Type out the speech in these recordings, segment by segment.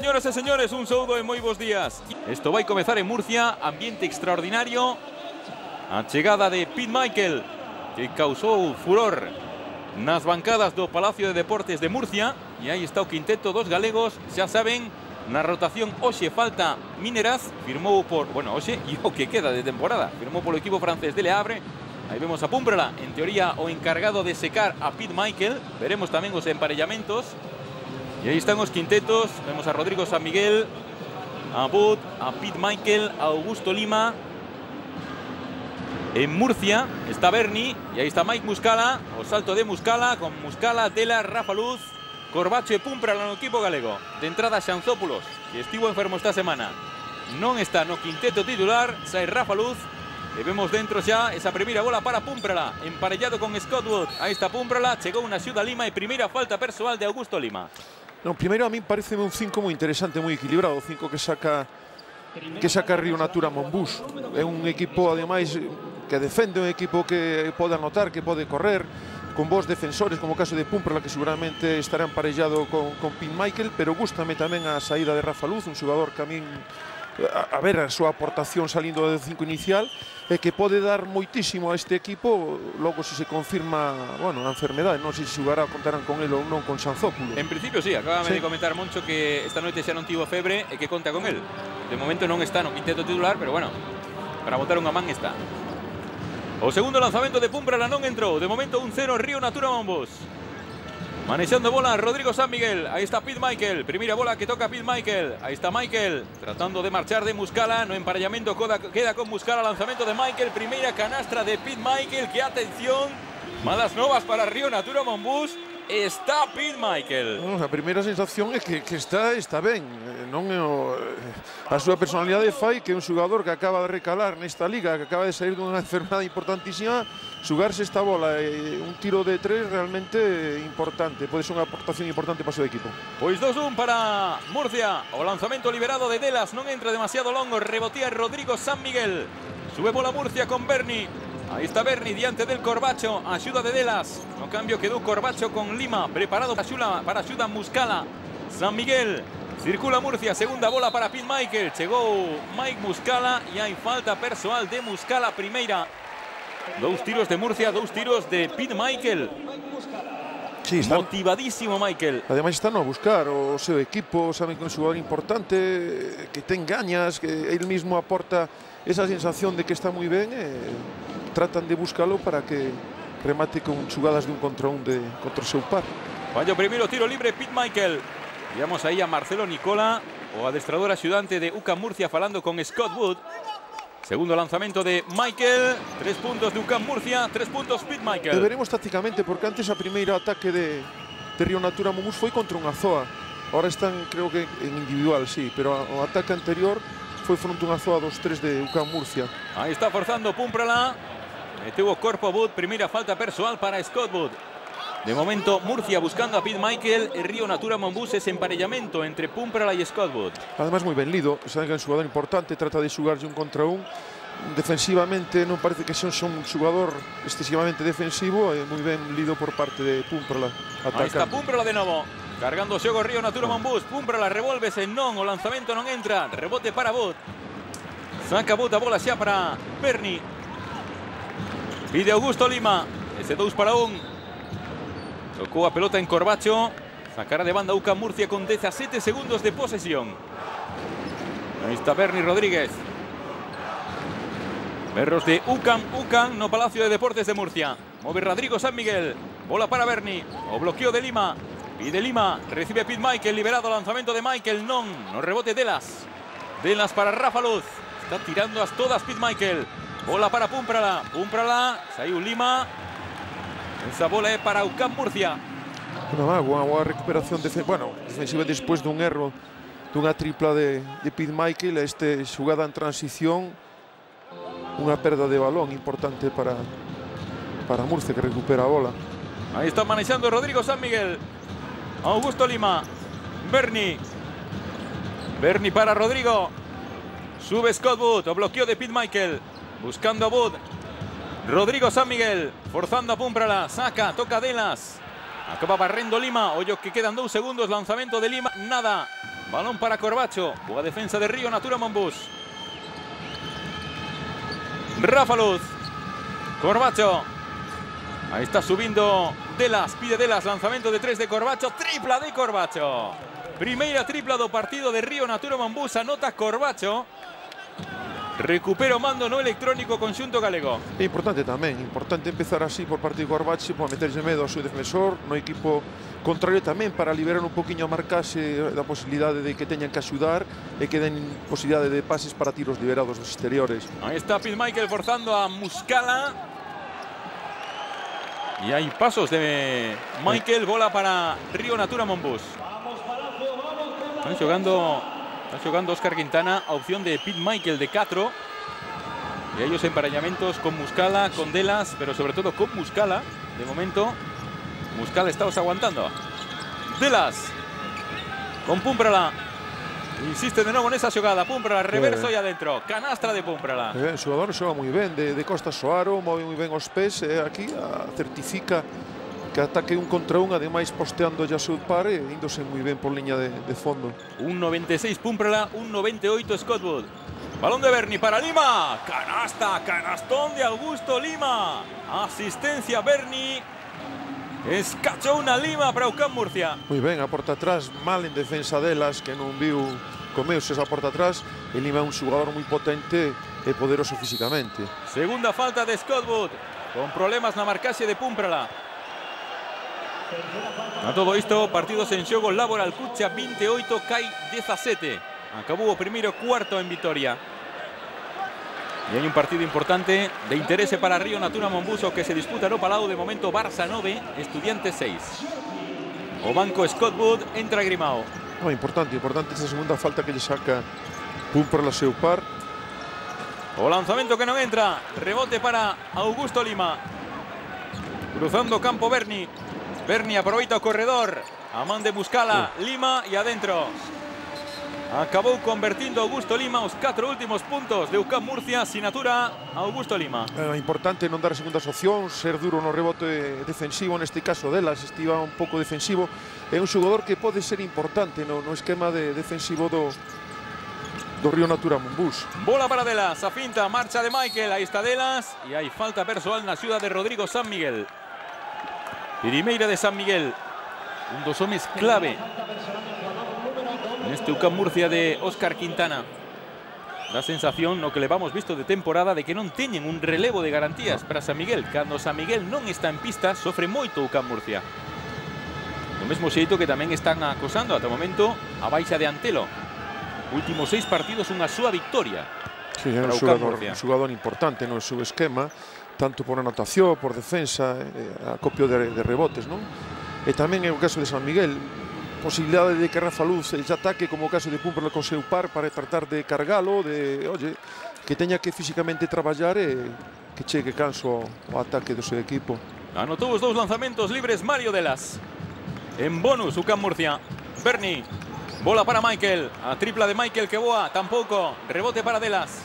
Señoras e señores, un saúdo e moi bons días. Isto vai comezar en Murcia, ambiente extraordinario. A chegada de Pete Michael, que causou furor nas bancadas do Palacio de Deportes de Murcia. E aí está o quinteto dos galegos, xa saben, na rotación hoxe falta Mineras, firmou por, bueno, hoxe e o que queda de temporada, firmou polo equipo francés de Le Havre. Aí vemos a Púmprala, en teoría o encargado de secar a Pete Michael. Veremos tamén os emparellamentos. E aí están os quintetos, vemos a Rodrigo San Miguel, a Bud, a Pete Michael, a Augusto Lima. En Murcia está Berni, e aí está Mike Muscala, o salto de Muscala, con Muscala, Tela, Rafa Luz, Corbacho e Púmprala no equipo galego. De entrada Xanzópulos, que estivo enfermo esta semana, non está no quinteto titular, sai Rafa Luz. E vemos dentro xa esa primeira bola para Púmprala, emparellado con Scott Wood. Aí está Púmprala, chegou unha axuda a Lima e primeira falta persoal de Augusto Lima. No, primeiro a mí parece un 5 moi interesante, moi equilibrado, o 5 que saca Río Natura Monbus. É un equipo, ademais, que defende, un equipo que pode anotar, que pode correr, con bons defensores, como o caso de Púmprala, que seguramente estará emparellado con Pete Michael, pero gústame tamén a saída de Rafa Luz, un xogador que a min, a ver a súa aportación salindo do 5 inicial, e que pode dar moitísimo a este equipo, logo se confirma, bueno, a enfermedade, non sei se xogará, contarán con ele ou non con Xanzópulo. En principio sí, acabame de comentar Moncho que esta noite xa non tivo febre e que conta con el. De momento non está no quinteto titular, pero bueno, para botar unha man está. O segundo lanzamento de Púmprala non entrou, de momento 1-0 Río Natura Monbus. Manexando bola Rodrigo San Miguel, ahí está Pete Michael, primeira bola que toca Pete Michael, ahí está Michael, tratando de marchar de Muscala, no emparellamiento queda con Muscala, lanzamento de Michael, primeira canastra de Pete Michael, que atención, malas novas para Río Natura Monbus, está Pete Michael. A primeira sensación é que está ben, non é a súa personalidade fai que un xogador que acaba de recalar nesta liga, que acaba de sair dunha enfermedade importantísima, xugarse esta bola e un tiro de 3 realmente importante, pode ser unha aportación importante para o seu equipo. Pois 2-1 para Murcia, o lanzamento liberado de Delas, non entra demasiado longo, rebotía Rodrigo San Miguel, sube bola Murcia con Berni. Ahí está Berni, diante del Corbacho, axuda de Delas. No cambio quedou Corbacho con Lima, preparado para axuda Muscala. San Miguel, circula Murcia, segunda bola para Pete Michael. Chegou Mike Muscala e hai falta persoal de Muscala, primeira. Dous tiros de Murcia, dous tiros de Pete Michael. Sí, está motivadísimo Michael. Ademais están a buscar o seu equipo, saben que é un xogador importante, que ten gañas, que ele mismo aporta esa sensación de que está moi ben e tratan de buscalo para que remate con xugadas de un contra o seu par. Fallo primeiro tiro libre Pete Michael. Vamos aí a Marcelo Nicola, o adestrador axudante de UCAM Murcia, falando con Scott Wood. Segundo lanzamento de Michael, 3 puntos de UCAM Murcia, 3 puntos Pete Michael. Veremos tácticamente, porque antes a primeira ataque de Río Natura Monbus foi contra unha zoa. Ahora están, creo que en individual, sí, pero o ataque anterior foi fronte unha zoa dos 3 de UCAM Murcia. Aí está forzando Púmprala. Meteu o corpo Wood, primeira falta persoal para Scott Wood. De momento Murcia buscando a Pete Michael e Río Natura Monbus, ese emparellamento entre Púmprala e Scott Wood. Además moi ben lido, saben que é un xogador importante, trata de xugarlle un contra un. Defensivamente non parece que son un xogador excesivamente defensivo, e moi ben lido por parte de Púmprala. Aí está Púmprala de novo, cargando o xogo Río Natura Monbus. Púmprala revólvese, non, o lanzamento non entra, rebote para Wood. Saca Wood a bola xa para Berni. Pide Augusto Lima, ese 2-1. Tocou a pelota en Corbacho, sacará de banda UCAM Murcia con 17 segundos de posesión. Aí está Berni Rodríguez. Berros de UCAM no Palacio de Deportes de Murcia. Move Rodrigo San Miguel, bola para Berni, o bloqueo de Lima. Pide Lima, recibe Pete Michael, liberado, lanzamento de Michael, no rebote Delas. Delas para Rafa Luz, está tirando a todas Pete Michael. Bola para Púmprala, saiu Lima. Esa bola é para UCAM Murcia. Unha boa recuperación defensiva despois dun erro, dunha tripla de Pete Michael. Este xugada en transición, unha perda de balón importante para Murcia, que recupera a bola. Aí está manexando Rodrigo San Miguel. Augusto Lima, Berni para Rodrigo. Sube Scott Wood, o bloqueo de Pete Michael, buscando a Wood. Rodrigo San Miguel, forzando a Púmprala, saca, toca Delas. Acaba barrendo Lima, ollo que quedan 2 segundos, lanzamento de Lima, nada. Balón para Corbacho. Boa defensa de Río Natura Monbus. Rafa Luz. Corbacho. Ahí está subindo Delas. Pide Delas. Lanzamento de 3 de Corbacho. Tripla de Corbacho. Primeira tripla do partido de Río Natura Monbus. Anota Corbacho. Recupera o mando no electrónico conxunto galego. É importante tamén, importante empezar así por parte de Corbacho, para meterse medo ao seu defensor, no equipo contrario tamén, para liberar un poquinho a marcase da posibilidade de que teñan que axudar e que den posibilidade de pases para tiros liberados dos exteriores. Ahí está Pete Michael forzando a Muscala. Y hay pasos de Michael, bola para Río Natura Monbus. Están jugando Óscar Quintana a opción de Pete Michael de 4. Y ellos emparellamientos con Muscala, con Delas, pero sobre todo con Muscala. De momento, Muscala está aguantando. Delas con Púmprala. Insiste de novo nesa xogada. Púmprala, reverso e adentro. Canastra de Púmprala. O xogador xoga moi ben, de Costa Soaro, move moi ben os pés, e aquí certifica que ataque un contra un, ademais posteando ya seu par e índose moi ben por liña de fondo. Un 96 Púmprala, un 98 Scott Wood. Balón de Berni para Lima. Canasta, canastón de Augusto Lima. Asistencia Berni. Escachou unha Lima para UCAM Murcia. Moi ben, a porta atrás, mal en defensa delas, que non viu comeuse esa porta atrás. E Lima é un xogador moi potente e poderoso físicamente. Segunda falta de Scott Wood, con problemas na marcaxe de Púmprala. A todo isto, partidos en xogo, Laboral Cucha 28, CAI 17. Acabou o primeiro cuarto en Vitoria. E hai un partido importante de interese para Río Natura Monbus, que se disputa no Palau. De momento Barça 9, Estudiantes 6. O banco Scott Wood entra Grimao. Importante esta segunda falta que lle saca Púmprala seu par. O lanzamento que non entra. Rebote para Augusto Lima. Cruzando campo Berni. Berni aproveita o corredor. A man de Muscala. Lima e adentro. Acabou convertindo Augusto Lima os 4 últimos puntos de UCAM Murcia. Sinatura Augusto Lima. Importante non dar segundas opcións, ser duro no rebote defensivo, neste caso Delas estiva un pouco defensivo. É un xogador que pode ser importante no esquema defensivo do Río Natura Monbus. Bola para Delas, a finta, marcha de Michael. Aí está Delas e hai falta persoal na axuda de Rodrigo San Miguel. Primeira de San Miguel, un dos homes clave neste UCAM Murcia de Óscar Quintana. Da sensación, no que levamos visto de temporada, de que non teñen un relevo de garantías para San Miguel. Cando San Miguel non está en pista, sofre moito UCAM Murcia. Do mesmo xeito que tamén están acosando ata o momento a baixa de Antelo. Últimos 6 partidos, unha súa victoria. Sí, é un xogador importante no seu esquema, tanto por anotación, por defensa, acopio de rebotes, non? E tamén é o caso de San Miguel, posibilidade de que Rafa Luz lle ataque, como o caso de Púmprala con seu par, para tratar de cargalo, que teña que físicamente traballar e que chegue canso ao ataque do seu equipo. Anotou os 2 lanzamentos libres Mario Delas. En bonus, UCAM Murcia. Berni, bola para Michael. A tripla de Michael que boa, tampouco. Rebote para Delas.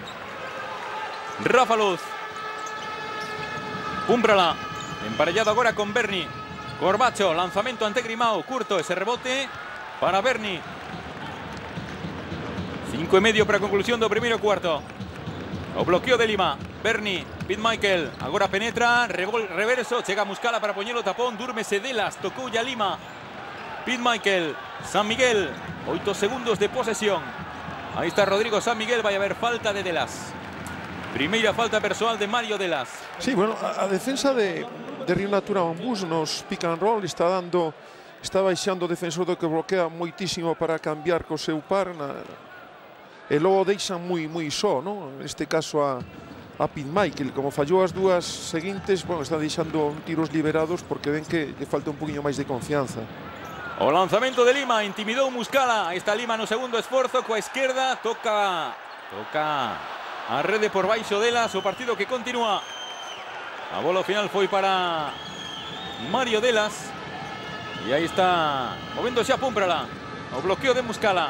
Rafa Luz. Púmprala, emparellado agora con Berni. Corbacho, lanzamento ante Grimao, curto ese rebote para Berni. 5:30 para a conclusión do primeiro cuarto. O bloqueo de Lima, Berni, Pete Michael, agora penetra, reverso, chega Muscala para poñelo tapón, dúrmese Delas, tocou ya Lima. Pete Michael, San Miguel, 8 segundos de posesión. Ahí está Rodrigo San Miguel, vai haber falta de Delas. Primeira falta persoal de Mario Delas. Sí, bueno, a defensa de Río Natura Monbus nos pick and roll está baixando o defensor do que bloquea moitísimo para cambiar co seu par e logo deixan moi só, non? Neste caso a Pete Michael, como fallou as dúas seguintes, bueno, está deixando tiros liberados porque ven que lle falta un poquinho máis de confianza. O lanzamento de Lima, intimidou Muscala. Aí está Lima no segundo esforzo, coa esquerda, toca a rede por baixo Delas, o partido que continúa. A bola final foi para Mario Delas. E aí está movéndose a Púmprala. O bloqueo de Muscala.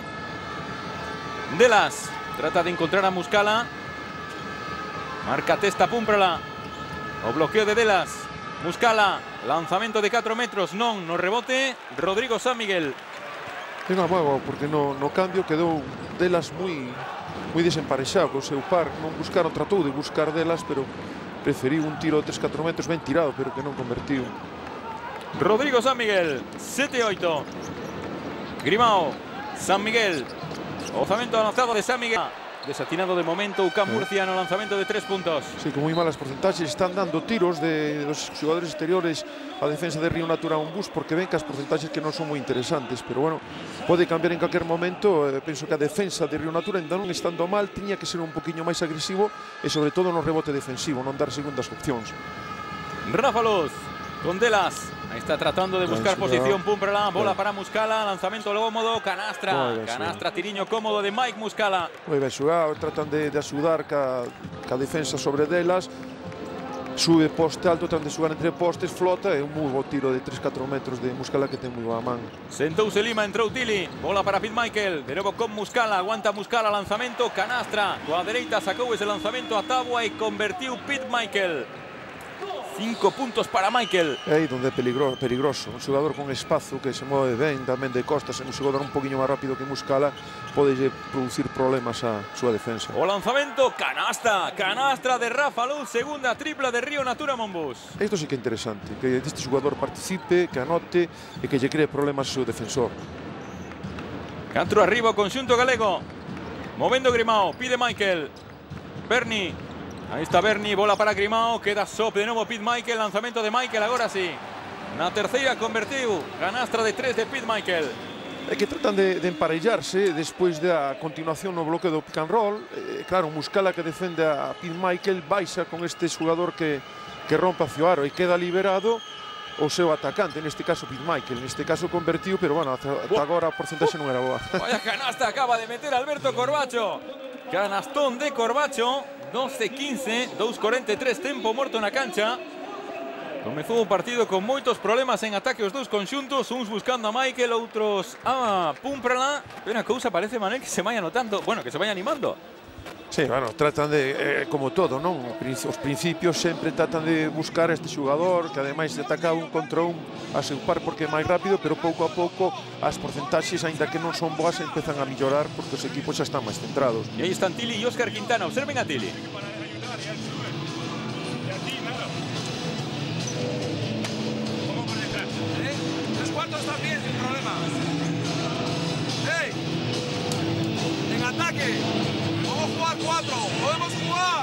Delas trata de encontrar a Muscala. Marca testa Púmprala. O bloqueo de Delas. Muscala, lanzamento de 4 metros, non no rebote. Rodrigo San Miguel. Venga, bueno, porque no cambio quedou delas moi desemparexado co seu par. Non buscaron, tratou de buscar delas, pero preferiu un tiro de 3-4 metros ben tirado, pero que non convertiu. Rodrigo San Miguel, 7-8. Grimao, San Miguel. Lanzamento avanzado de San Miguel. Desatinado de momento UCAM Murcia no lanzamento de 3 puntos. Sí, con moi malas porcentaxes. Están dando tiros de los jugadores exteriores a defensa de Río Natura Monbús porque ven que as porcentaxes que non son moi interesantes. Pero bueno, pode cambiar en calquer momento. Penso que a defensa de Río Natura, ainda non estando mal, tiña que ser un poquinho máis agresivo e sobre todo no rebote defensivo, non dar segundas opcións. Rafa Luz con Delas. Ahí está tratando de buscar posición Pumprala, bola para Muscala, lanzamento cómodo, canastra, canastra, tiriño cómodo de Mike Muscala. Moi ben xogado, tratan de axudar ca defensa sobre delas. Sube poste alto, tratan de xogar entre postes, flota e un moi bo tiro de 3-4 metros de Muscala que ten moi boa man. Sentouse Lima, entrou Tili, bola para Pete Michael, de novo con Muscala, aguanta Muscala, lanzamento, canastra, coa dereita sacou ese lanzamento a tábua e convertiu Pete Michael. 5 puntos para Michael. É aí donde é peligroso. Un xogador con espazo que se move ben, tamén de costas, un xogador un poquinho máis rápido que Muscala, pode producir problemas a súa defensa. O lanzamento, canasta, canastra de Rafa Luz, segunda tripla de Río Natura Monbús. Isto sí que é interesante, que este xogador participe, que anote e que lle cree problemas ao seu defensor. Cantro arriba o conxunto galego. Movendo Grimao, pide Michael. Berni. Ahí está Berni, bola para Grimao, queda Sop, de novo Pete Michael, lanzamento de Michael, agora sí. Na terceira convertiu, canastra de 3 de Pete Michael. É que tratan de emparellarse despois da continuación no bloqueo do pick and roll. Claro, Muscala que defende a Pete Michael baixa con este xogador que rompa hacia o aro e queda liberado o seu atacante, neste caso Pete Michael. Neste caso convertiu, pero bueno, ata agora a porcentaxe non era boa. Vaya canasta acaba de meter Alberto Corbacho. Canastón de Corbacho. 12-15, 2:43, tempo morto na cancha. Comezou o partido con moitos problemas en ataque os dous conxuntos, uns buscando a Michael, outros a Pumprala. Unha cousa parece, Manuel, que se vai anotando, bueno, que se vai animando. Sí, bueno, tratan de, como todo, non? Os principios sempre tratan de buscar a este xogador que ademais de atacar un contra un a seu par porque é máis rápido, pero pouco a pouco as porcentaxes, aínda que non son boas, empezan a mellorar porque os equipos xa están máis centrados. E aí están Tili e Óscar Quintana, observen a Tili. Los cuartos están bien, sin problema. ¡Hey! ¡En ataque! Podemos jugar 4, podemos jugar.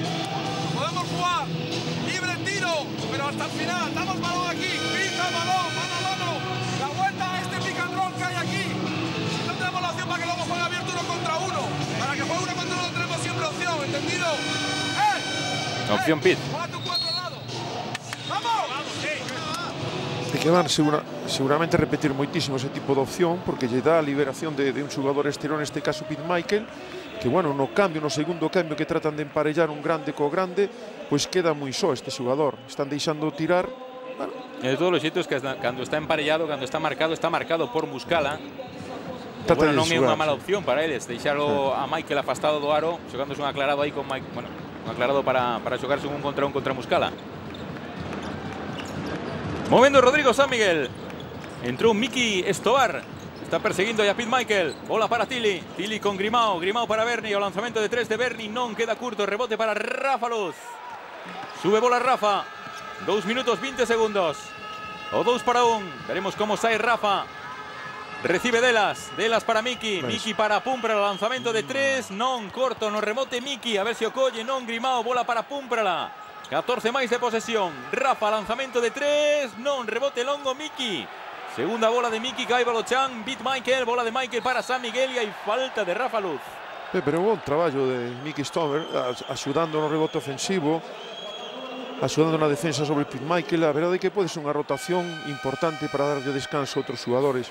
Libre tiro, pero hasta el final. Damos balón aquí, pinta el balón, mano a mano. La vuelta a este pick and roll que hay aquí. No tenemos la opción para que luego juegue abierto 1 contra 1. Para que juegue 1 contra 1 tenemos siempre opción, ¿entendido? Opción Pit. Juega tu 4 al lado. ¡Vamos! E que van seguramente repetir moitísimo ese tipo de opción porque lle dá a liberación de un xogador exterior, neste caso Pete Michael, que bueno, no segundo cambio que tratan de emparellar un grande co grande, pois queda moi só este xogador. Están deixando tirar. Bueno. De todos os xeitos que cando está emparellado, cando está marcado por Muscala. Bueno, non é unha mala opción para eles deixarlo a Michael afastado do aro, xogándose un aclarado aí con Mike, bueno, un aclarado para xogarse un contra Muscala. Movendo Rodrigo San Miguel. Entrou Miki Estobar. Está persiguiendo a Pete Michael. Bola para Tili. Tili con Grimao. Grimao para Berni. O lanzamento de 3 de Berni. Non queda curto. Rebote para Rafa Luz. Sube bola Rafa. 2 minutos 20 segundos. O 2-1. Veremos cómo sae Rafa. Recibe Delas. Delas para Miki. Miki para Pumprala. Lanzamento de 3. Non corto. No rebote Miki. A ver se o colle. Non Grimao. Bola para Pumprala. 14 máis de posesión. Rafa, lanzamento de 3. Non, rebote longo Miki. Segunda bola de Miki, cae Balochan. Pete Michael, bola de Michael para San Miguel e hai falta de Rafa Luz. Pero bon traballo de Miki Stover, axudando no rebote ofensivo, axudando na defensa sobre Pete Michael. A verdade é que pode ser unha rotación importante para darlle descanso a outros xogadores.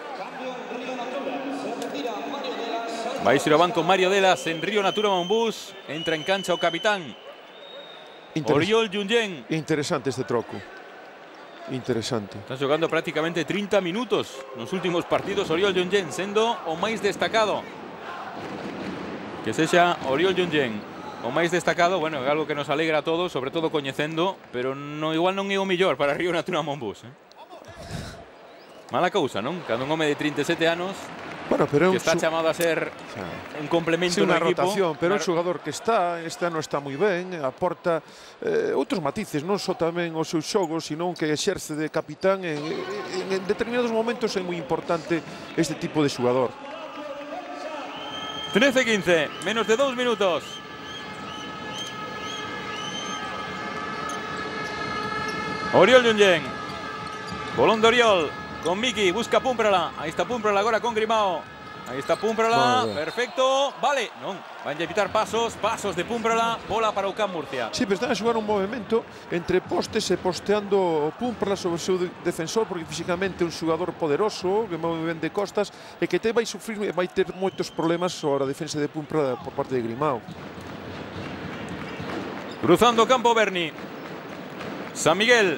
Vai ir ao banco Mario Delas en Río Natura Monbús. Entra en cancha o capitán Oriol Junyen. Interesante este troco. Interesante. Están xogando prácticamente 30 minutos nos últimos partidos Oriol Junyen, sendo o máis destacado. Que sexa Oriol Junyen o máis destacado, bueno, é algo que nos alegra a todos, sobre todo coñecendo, pero igual non é o mellor para Río Natura Monbús. Mala cousa, non? Cando un home de 37 anos bueno, pero que está chamado a ser un complemento sí, no unha equipo. rotación, pero o xogador que este ano está moi ben, aporta outros matices, non só tamén os seus xogos, sino que exerce de capitán en determinados momentos. É moi importante este tipo de xogador. 13-15, menos de 2 minutos. Oriol Junyen. Bolón de Oriol. Con Miki, busca Púmprala. Aí está Púmprala agora con Grimao. Aí está Púmprala, perfecto. Vale, non, van a evitar pasos de Púmprala. Bola para o UCAM Murcia. Sí, pero están a xogar un movimento entre postes e posteando o Púmprala sobre o seu defensor, porque físicamente é un xogador poderoso, que move ben de costas, e que vai sufrir e vai ter moitos problemas sobre a defensa de Púmprala por parte de Grimao. Cruzando campo Berni. San Miguel.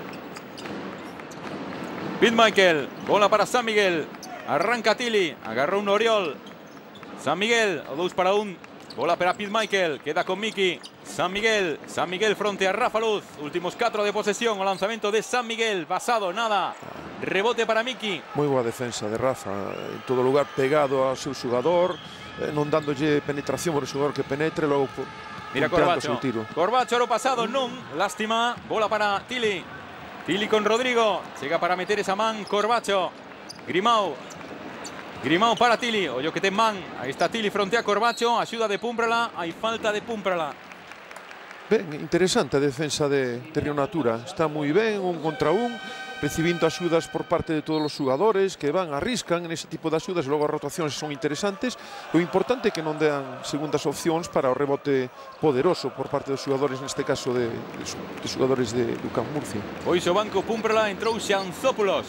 Pete Michael, bola para San Miguel. Arranca Tili, agarrou un Oriol. San Miguel, o 2 para 1. Bola para Pete Michael, queda con Miki. San Miguel fronte a Rafa Luz. Últimos 4 de posesión, o lanzamento de San Miguel. Basado, nada. Rebote para Miki. Moi boa defensa de Rafa, en todo lugar pegado ao seu xogador, non dándolle penetración por o xogador que penetre, logo mira Corbacho. Corbacho lo pasado, non. Lástima, bola para Tili. Tili con Rodrigo, chega para meter esa man Corbacho. Grimao para Tili, ollo que ten man. Aí está Tili fronte a Corbacho, axuda de Púmprala, hai falta de Púmprala. Ben, interesante a defensa de Río Natura, está moi ben, 1 contra 1, recibindo axudas por parte de todos os xogadores que van, arriscan en ese tipo de axudas, e logo as rotacións son interesantes. O importante é que non dean segundas opcións para o rebote poderoso por parte dos xogadores, neste caso de xogadores de UCAM Murcia. Pois o banco Púmprala, entrou Xanzópulos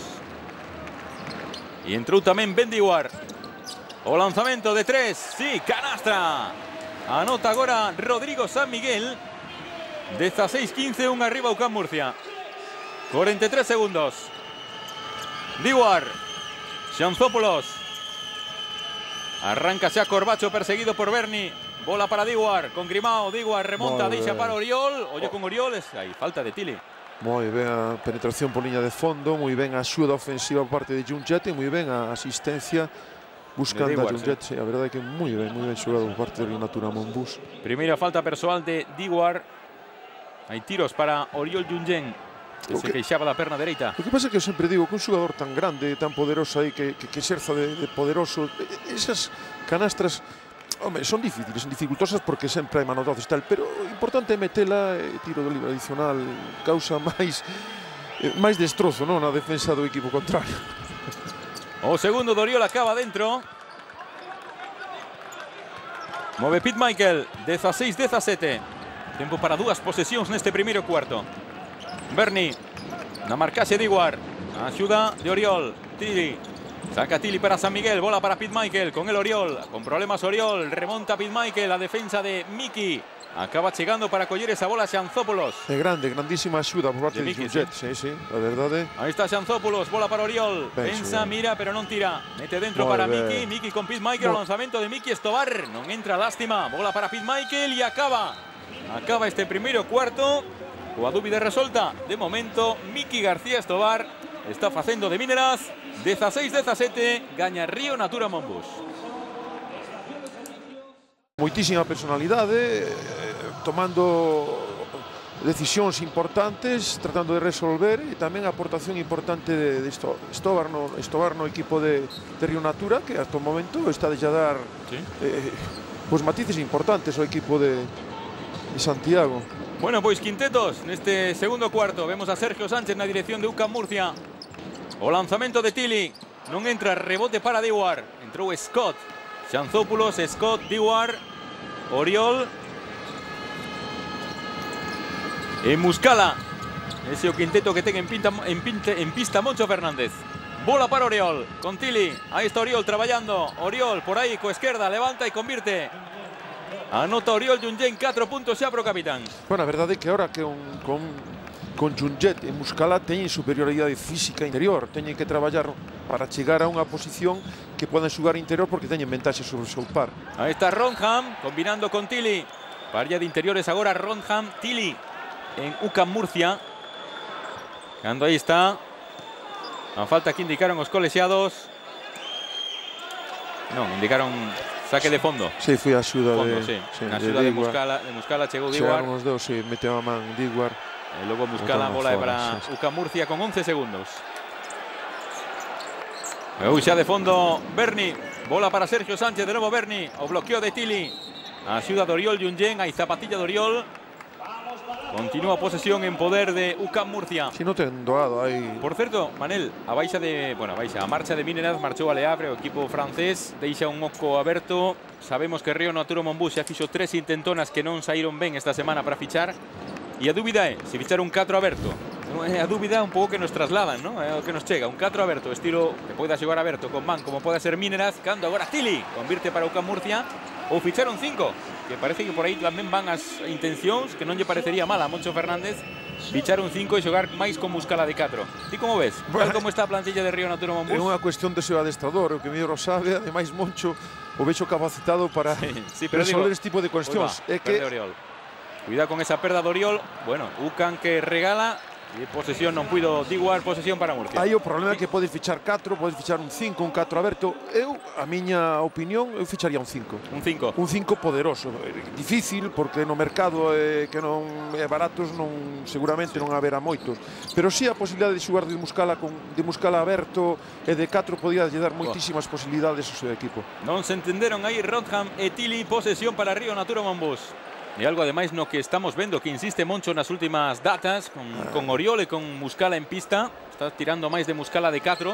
e entrou tamén Bendiguar. O lanzamento de 3, sí, canastra. Anota agora Rodrigo San Miguel. 16-15, 1 arriba UCAM Murcia. 43 segundos. Diguar. Xanzópulos. Arranca xa Corbacho perseguido por Berni. Bola para Diguar con Grimao. Diguar remonta, deixa para Oriol. Oye con Oriol, hai falta de Tili. Moi ben a penetración por liña de fondo, moi ben a axuda ofensiva por parte de Junjet, e moi ben a asistencia buscando a Junjet. Sí, a verdade é que moi ben xogado por parte de Río Natura Monbus. Primeira falta persoal de Diguar. Hai tiros para Oriol Junyen, que se queixaba da perna dereita. O que pasa é que eu sempre digo que un xogador tan grande, tan poderoso aí, que exerza de poderoso, esas canastras, home, son difíciles, son dificultosas porque sempre hai manotados e tal, pero o importante é metela, tiro do libre adicional, causa máis destrozo, non, na defensa do equipo contrario. O segundo de Oriol acaba dentro. Move Pete Michael, 16-17. Tempo para 2 posesións neste primeiro cuarto. Berni, na marcase de Iguar, axuda de Oriol, Tili, saca Tili para San Miguel, bola para Pete Michael, con el Oriol, con problemas Oriol, remonta Pete Michael, la defensa de Miki, acaba chegando para coller esa bola Xanzópulos. É grande, grandísima axuda por parte de Junjet, sí, a verdade. Aí está Xanzópulos, bola para Oriol, pensa, mira, pero non tira, mete dentro para Miki, Miki con Pete Michael, lanzamento de Miki Estobar, non entra, lástima, bola para Pete Michael e acaba este primeiro cuarto. Coa dúbida resolta, de momento, Miki García Estobar está facendo de Mineras. 16-17, gaña Río Natura Monbus. Moitísima personalidade, tomando decisións importantes, tratando de resolver, e tamén a aportación importante de Estobar no equipo de Río Natura, que hasta o momento está de dar pues matices importantes ao equipo de Santiago. Bueno, pois quintetos neste segundo cuarto. Vemos a Sergio Sánchez na dirección de UCAM Murcia. O lanzamento de Tili. Non entra, rebote para Diguar. Entrou Scott. Xanzópulos, Scott, Diguar, Oriol e Muscala. Ese o quinteto que ten en pista Moncho Fernández. Bola para Oriol, con Tili. Aí está Oriol traballando. Oriol por aí co esquerda, levanta e convirte. Anota Oriol Junyen, 4 puntos xa pro capitán. Bueno, a verdade é que ahora que con Junjet e Muscala teñen superioridade física interior, teñen que traballar para chegar a unha posición que poden xogar interior porque teñen ventaxe sobre o seu par. Aí está Ronham, combinando con Tili. Parilla de interiores agora Ronham, Tili en UCAM Murcia. Cando aí está A falta que indicaron os colexiados. Non, indicaron saque de fondo. Sí, foi a axuda fondo, de... Sí, a axuda de Muscala chegou Diguar. Chegaron os dedos, sí, meteu a man Diguar. E logo Muscala, bola é para UCAM Murcia con 11 segundos. E xa de fondo Berni, bola para Sergio Sánchez, de novo Berni, o bloqueo de Tili. A axuda de Oriol Junyen, hai zapatilla de Oriol. Continúa posesión en poder de UCAM Murcia. Si non ten doado aí. Por certo, Manel, a marcha de Mineraz marchou a Le Havre, o equipo francés, deixa un oco aberto. Sabemos que Río Naturo Monbus xa fixo 3 intentonas que non saíron ben esta semana para fichar. E a dúbida é se fichar un 4 aberto. A dúbida un pouco que nos trasladan, ¿no? É o que nos chega, un 4 aberto, estilo que poida xogar aberto con man, como pode ser Mineraz, cando agora Tili convirte para UCAM Murcia, ou fichar un 5, que parece que por aí tamén van as intencións, que non lle parecería mal a Moncho Fernández fichar un 5 e xogar máis con Muscala de 4. Ti como ves? Tal como está a plantilla de Río Naturo Monbus? É unha cuestión de seu adestrador, o que mellor o sabe, ademais Moncho o vexo capacitado para resolver este tipo de cuestións. É que cuidado con esa perda de Oriol. Bueno, UCAM que regala. E posesión non puido Diguar, posesión para Murcia. Aí o problema é que podes fichar 4, podes fichar un 5, un 4 aberto. Eu, a miña opinión, eu ficharía un 5. Un 5. Un 5 poderoso. Difícil, porque no mercado que non é baratos, non, seguramente non haberá moitos. Pero si a posibilidade de xogar de Muscala aberto e de 4 podía lle dar moitísimas posibilidades ao seu equipo. Non se entenderon aí Rodham e Tili, posesión para Río Naturo Monbus. E algo ademais no que estamos vendo que insiste Moncho nas últimas datas con Oriol e con Muscala en pista. Está tirando máis de Muscala de 4.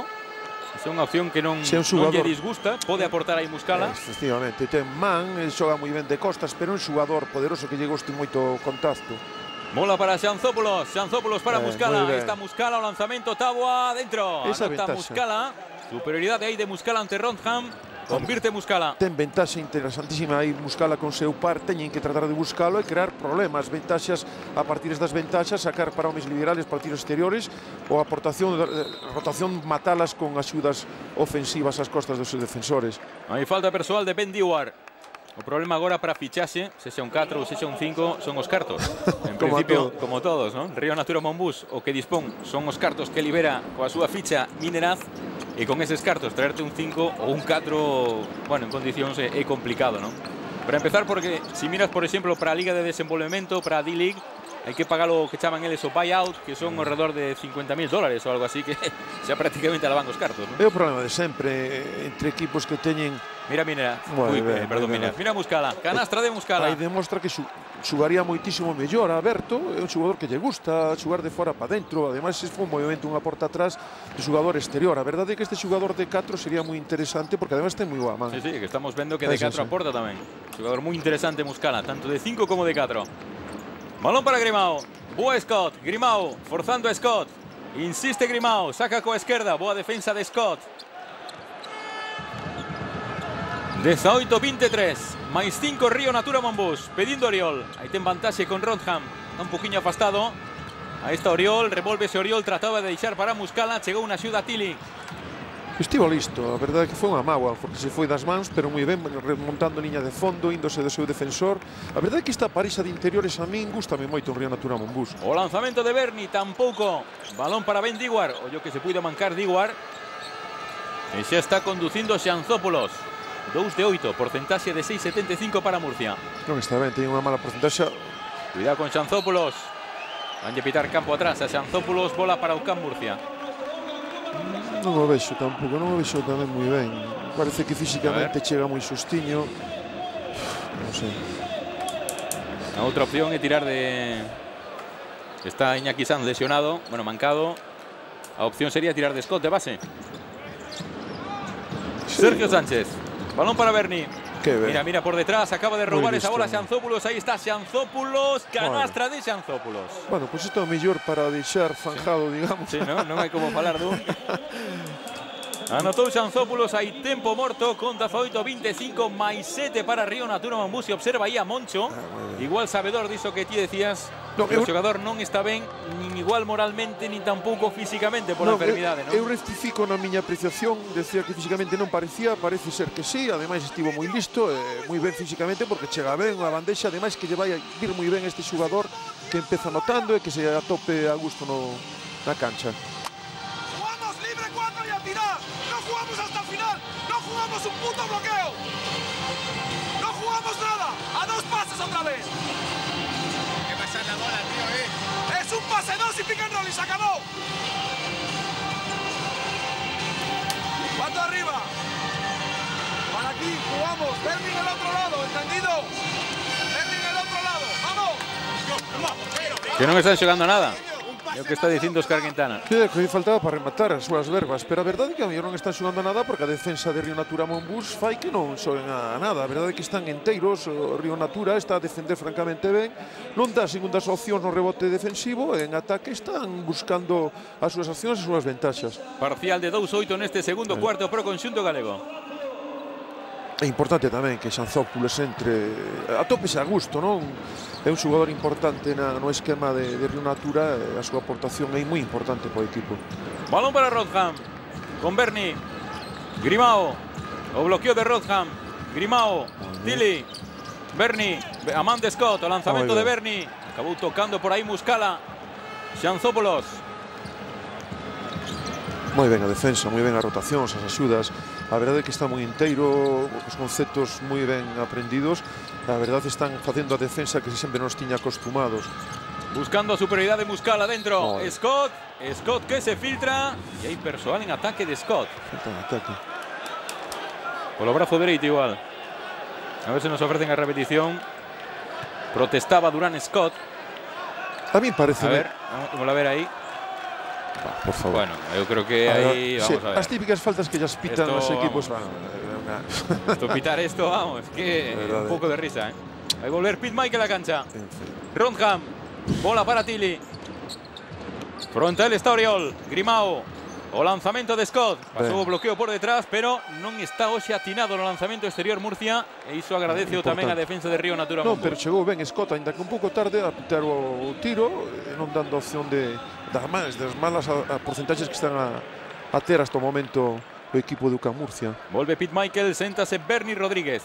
É unha opción que non lle disgusta. Pode aportar aí Muscala. Efectivamente, ten man, xoga moi ben de costas, pero é un xogador poderoso que lle goste moito contacto. Mola para Xanzópolos, Xanzópolos para Muscala. Aí está Muscala, o lanzamento, Tabua dentro. Anota Muscala. Superioridade aí de Muscala ante Rodham. Convirte Muscala. Ten ventaxa interesantísima aí Muscala con seu par, teñen que tratar de buscalo e crear problemas, ventaxas a partir das ventaxas, sacar para homes liberales, partidos exteriores ou aportación, rotación, matalas con axudas ofensivas ás costas dos seus defensores. Aí falta persoal de Ben Diguar. O problema agora para fichaxe, sexa un 4 ou sexa un 5, son os cartos. En principio, como todos, ¿no? Río Naturo Monbus, o que dispón son os cartos que libera coa súa ficha Mineraz. E con eses cartos traerte un 5 ou un 4, bueno, en condicións é complicado, ¿no? Para empezar, porque si miras, por exemplo, para a Liga de Desenvolvemento, para a D-League, hai que pagar o que chaman eles o buyout, que son alrededor de $50.000 ou algo así, que xa prácticamente alaban os cartos, ¿no? É o problema de sempre entre equipos que teñen... Mira Mineraz, mira Muscala, canastra de Muscala. Aí demostra que xugaría moitísimo mellor a Berto, é un xogador que lle gusta xugar de fora para dentro, ademais se foi un movimento unha porta atrás de xogador exterior. A verdade é que este xogador de 4 sería moi interesante porque ademais ten moi boa man. Sí, que estamos vendo que de 4 aporta tamén. Xogador moi interesante Muscala, tanto de 5 como de 4. Balón para Grimao, boa Scott, Grimao forzando a Scott, insiste Grimao, saca coa esquerda, boa defensa de Scott. 18-23, máis 5 Río Naturo Monbus, pedindo Oriol. Aí ten vantaxe con Rodham, un poquinho afastado. Aí está Oriol, revolvese Oriol, trataba de deixar para Muscala, chegou unha axuda a Tili. Estivo listo, a verdade é que foi unha mágoa, porque se foi das mans, pero moi ben, remontando liña de fondo, índose do seu defensor. A verdade é que esta parexa de interiores a min gustame moito en Río Naturo Monbus. O lanzamento de Berni, tampouco. Balón para Ben Diguar, ollo que se puido mancar Diguar. E xa está conducindo Xanzópolos. 2 de 8, porcentaxe de 6,75 para Murcia. Non está ben, ten unha mala porcentaxe. Cuidado con Xanzópolos. Van a pitar campo atrás a Xanzópolos, bola para UCAM Murcia. Non o vexo tampouco, non o vexo tamén moi ben. Parece que físicamente chega moi sustiño. Non sei. A outra opción é tirar de... Está Iñaki Sanz lesionado, bueno, mancado. A opción sería tirar de Scott de base. Sí. Sergio Sánchez. Balón para Berni. Mira por detrás, acaba de roubar esa bola Xanzópolos, aí está Xanzópolos, canastra de Xanzópolos. Bueno, pues isto é mellor para deixar zanjado, digamos. Sí, non hai como falar dun. Anotou Xanzópolos, hai tempo morto, conta 18-25, máis 7 para Río Naturo Monbus. E observa aí a Moncho, igual sabedor diso que ti decías. O xogador non está ben, nin igual moralmente, nin tampouco físicamente por a enfermidade, non? Eu rectifico na miña apreciación, decía que físicamente non parecía, parece ser que sí, ademais estivo moi listo, moi ben físicamente, porque chega ben a bandexa, ademais que lle vai a vir moi ben este xogador que empeza notando e que se atope a gusto na cancha. ¡Jugamos libre! pick and roll y se acabó. Cuatro arriba. Para aquí jugamos. Berni en el otro lado, ¿entendido? Berni en el otro lado. ¡Vamos! Que non están xogando nada. É o que está dicindo Óscar Quintana. Sí, que faltaba para rematar as súas verbas, pero a verdade é que a mellor non están xogando nada porque a defensa de Río Natura Monbús fai que non xoen a nada. A verdade é que están enteiros, o Río Natura está a defender francamente ben, non dá segundas opcións no rebote defensivo e en ataque están buscando as súas accións e as súas ventaxas. Parcial de 2-8 neste segundo cuarto pro conxunto galego. É importante tamén que Xanzópulos entre a topes a gusto, non? É un xogador importante no esquema de Río Natura e a súa aportación é moi importante para o equipo. Balón para Rodham, con Berni, Grimao, o bloqueo de Rodham, Grimao, Tilly, Berni, a man de Scott, o lanzamento de Berni, acabou tocando por aí Muscala, Xanzópulos. Moi ben a defensa, moi ben as rotacións, as axudas. A verdade é que está moi inteiro, os conceptos moi ben aprendidos. A verdade están facendo a defensa que sempre nos tiña acostumados. Buscando a superioridade Muscala dentro. Scott que se filtra. E hai persoal en ataque de Scott. En ataque. Polo brazo dereito igual. A ver se nos ofrecen a repetición. Protestaba Durán Scott. A mí parece... A ver, vamos a ver aí. Por favor. Bueno, eu creo que aí vamos a ver. As típicas faltas que ya pitan Esto, los equipos. Esto pitar esto, vamos, que un pouco de risa, Vai volver Pete Michael a cancha. Rodham, bola para Tilly. Frontal está Oriol, Grimao. O lanzamento de Scott. Pasou o bloqueo por detrás, pero non está hoxe atinado no lanzamento exterior Murcia. E iso agradece tamén a defensa de Río Natura Monbús. Non, pero chegou ben Scott, ainda que un pouco tarde, a pitar o tiro, non dando opción das malas a porcentaxes que están a ter hasta o momento o equipo de UCAM Murcia. Volve Pete Michael, séntase Berni Rodríguez.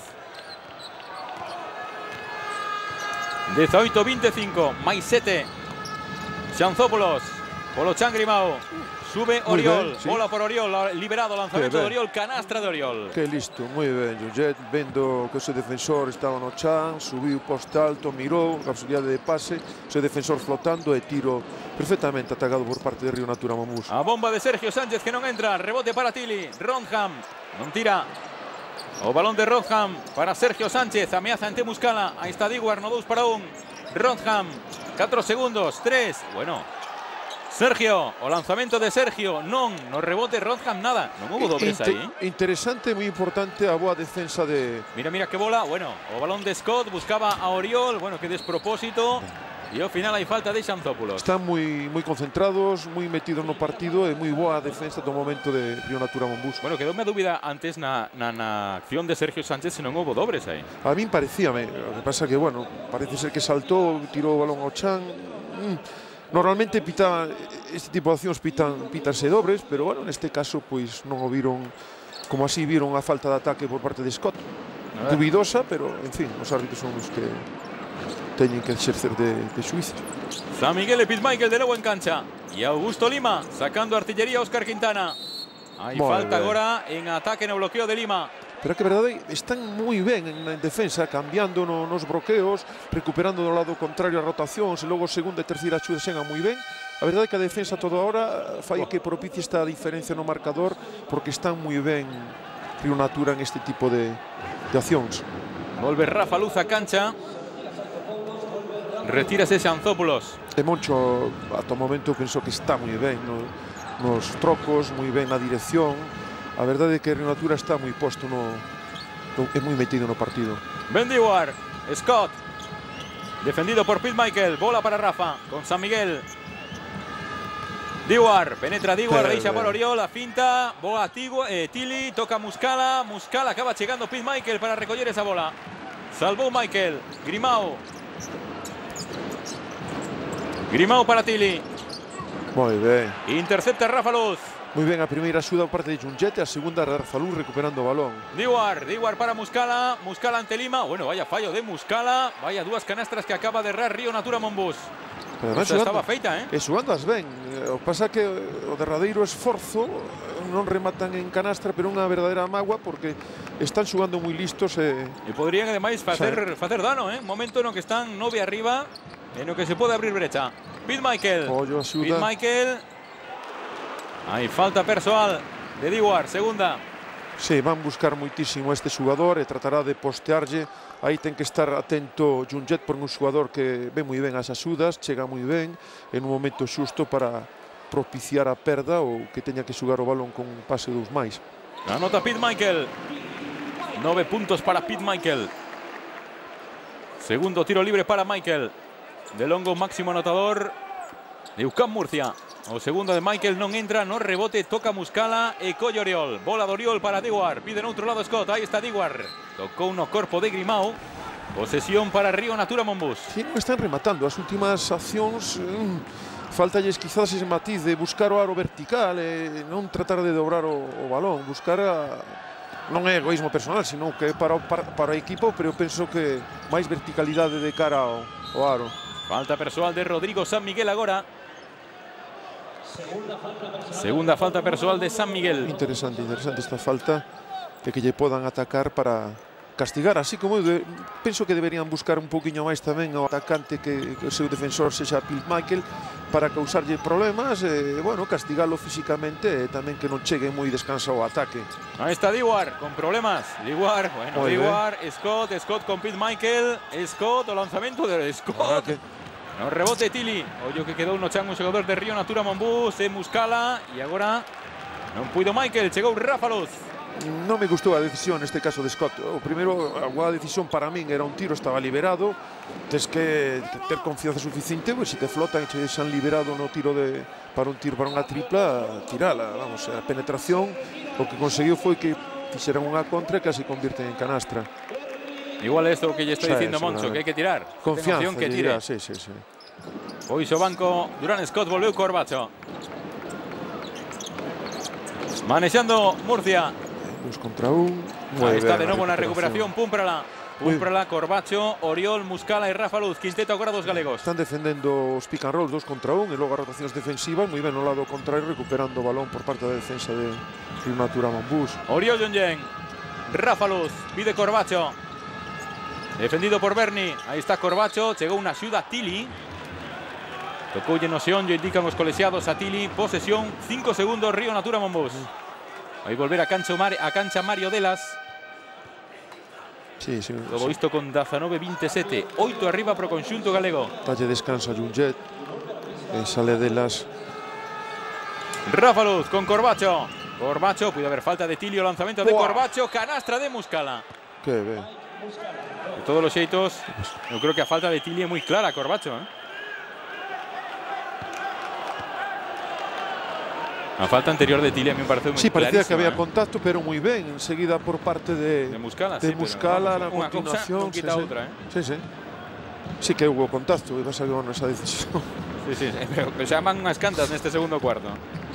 18-25, máis 7. Xanzópulos, polo Chan Grimao. Sube Oriol, bola por Oriol, liberado, lanzamento de Oriol, canastra de Oriol. Que listo, moi ben, Josep, vendo que o seu defensor estaba no chan, subiu poste alto, mirou, a posibilidade de pase, o seu defensor flotando e tiro perfectamente atacado por parte de Río Natura Monbús. A bomba de Sergio Sánchez que non entra, rebote para Tilly, Rodham, non tira. O balón de Rodham para Sergio Sánchez, ameaza ante Muscala, aí está Diguar, no 2-1. Rodham, 4 segundos, 3, bueno. Sergio, o lanzamento de Sergio, non, no rebote Rodham nada, non hubo dobres aí. Interesante, moi importante a boa defensa de... Mira que bola, bueno, o balón de Scott, buscaba a Oriol, bueno, que despropósito, e ao final hai falta de Xanzópulos. Están moi concentrados, moi metidos no partido e moi boa defensa do momento de Río Natura Monbús. Bueno, quedoume a dúbida antes na acción de Sergio Sánchez se non houbo dobres aí. A min parecíame, o que pasa que, bueno, parece ser que saltou, tirou o balón ao chan. Normalmente este tipo de accións pitanse dobres, pero bueno, neste caso pois non o viron, como así viron a falta de ataque por parte de Scott. Dubidosa, pero en fin, os árbitros son os que teñen que exercer de xuízo. San Miguel e Pete Michael de novo en cancha. E Augusto Lima sacando artillería a Óscar Quintana. Hai falta agora en ataque no bloqueo de Lima. Pero que verdade, están moi ben en defensa, cambiando nos bloqueos, recuperando do lado contrario as rotacións, e logo segunda e terceira axuda xegan moi ben. A verdade é que a defensa toda hora fai que propicie esta diferencia no marcador, porque están moi ben Río Natura en este tipo de accións. Volve Rafa Luz a cancha. Retírase Xanzópulos. E Moncho, ata o momento, penso que está moi ben nos trocos, moi ben na dirección. A verdade é que Río Natura está moi posto, é moi metido no partido. Ben Diguar, Scott, defendido por Pete Michael, bola para Rafa, con San Miguel. Diguar, penetra Diguar, deixa para Oriol, a finta, boa Tilly, toca Muscala, Muscala acaba chegando Pete Michael para recoller esa bola. Salvou Michael, Grimao. Grimao para Tilly. Moi ben. Intercepta Rafa Luz. Moi ben a primeira axuda por parte de Jungete, a segunda Rafa Luz recuperando o balón. Diguar para Muscala, Muscala ante Lima. Bueno, vaya fallo de Muscala, vaya dúas canastras que acaba de errar Río Natura Monbús. Esa estaba feita, E xugandas ben. O pasa que o derradeiro esforzo non rematan en canastra, pero unha verdadeira mágoa porque están xugando moi listos e poderían ademais facer dano, momento no que están 9 arriba, en o que se pode abrir brecha. Pete Michael. Ollo, Pete Michael. Hay falta persoal de Dewar, segunda. Sí, van buscar muitísimo a este xogador e tratará de postearlle. Aí ten que estar atento Junget por un xogador que ve moi ben as axudas, chega moi ben en un momento xusto para propiciar a perda ou que teña que xugar o balón con un pase dos máis. Anota Pete Michael. 9 puntos para Pete Michael. Segundo tiro libre para Michael. De longo, máximo anotador de UCAM Murcia. O segundo de Michael non entra, no rebote, toca Muscala e colle Oriol. Bola de Oriol para Dewar, pide no outro lado Scott, aí está Dewar. Tocou no corpo de Grimao. Posesión para Río Natura Monbus. Sí, non están rematando as últimas accións. Faltalles quizás ese matiz de buscar o aro vertical e non tratar de dobrar o balón. Buscar non é egoísmo personal, sino que para o equipo, pero eu penso que máis verticalidade de cara ao aro. Falta persoal de Rodrigo San Miguel agora. Segunda falta persoal de San Miguel. Interesante esta falta de que lle podan atacar para castigar, así como penso que deberían buscar un poquinho máis tamén ao atacante que o seu defensor sexa Pete Michael para causarlle problemas e, bueno, castigalo físicamente e tamén que non chegue moi descansado ao ataque. Ahí está Dewar, con problemas. Dewar, bueno, Dewar, Scott con Pete Michael. Scott, o lanzamento de Scott. No rebote Tili. Ollo que quedou no chan un xogador de Río Natura Monbus e Muscala. E agora non puido Michael, chegou Rafa Luz. Non me gustou a decisión neste caso de Scott. O primeiro, a boa decisión para min era un tiro, estaba liberado. Tes que ter confianza suficiente, pois se te flotan e te deixan liberado no tiro para un tiro para unha tripla, tirala. Vamos, a penetración, o que conseguiu foi que fixeran unha contra e casi convirten en canastra. Igual esto que lle estou dicindo Moncho, que hai que tirar. Confianza, que tire. Sí. Pois o banco, Durán Scott, volveu Corbacho. Manexando Murcia. 2 contra 1. Ahí está de novo na recuperación, Púmprala, Corbacho, Oriol, Muscala e Rafa Luz. Quinteto agora dos galegos. Están defendendo os pick and roll 2 contra 1 e logo as rotacións defensivas, moi ben no lado contrario, recuperando o balón por parte da defensa de Río Natura Monbus. Oriol Jonjen, Rafa Luz, pide Corbacho. Defendido por Berni, aí está Corbacho, chegou unha axuda a Tili. Tocoulle no xeonllo, indican os colexiados a Tili. Posesión, 5 segundos, Río Natura Monbus. Vai volver a cancha Mario Delas. Sí. Logo isto con 19-27. 8 arriba pro conxunto galego. Talle descansa Junget. Sale Delas. Rafa Luz con Corbacho. Corbacho, puede haber falta de Tilio, lanzamento de Corbacho, canastra de Muscala. Que ben. De todos os xeitos, eu creo que a falta de Tilio é moi clara, Corbacho. A falta anterior de Tili a mí me parece moi clarísima. Sí, parecía que había contacto, pero moi ben. Enseguida por parte de Muscala, na continuación. Sí que hubo contacto, iba a salir con esa decisión. Sí, pero se llaman unhas cantas neste segundo cuarto.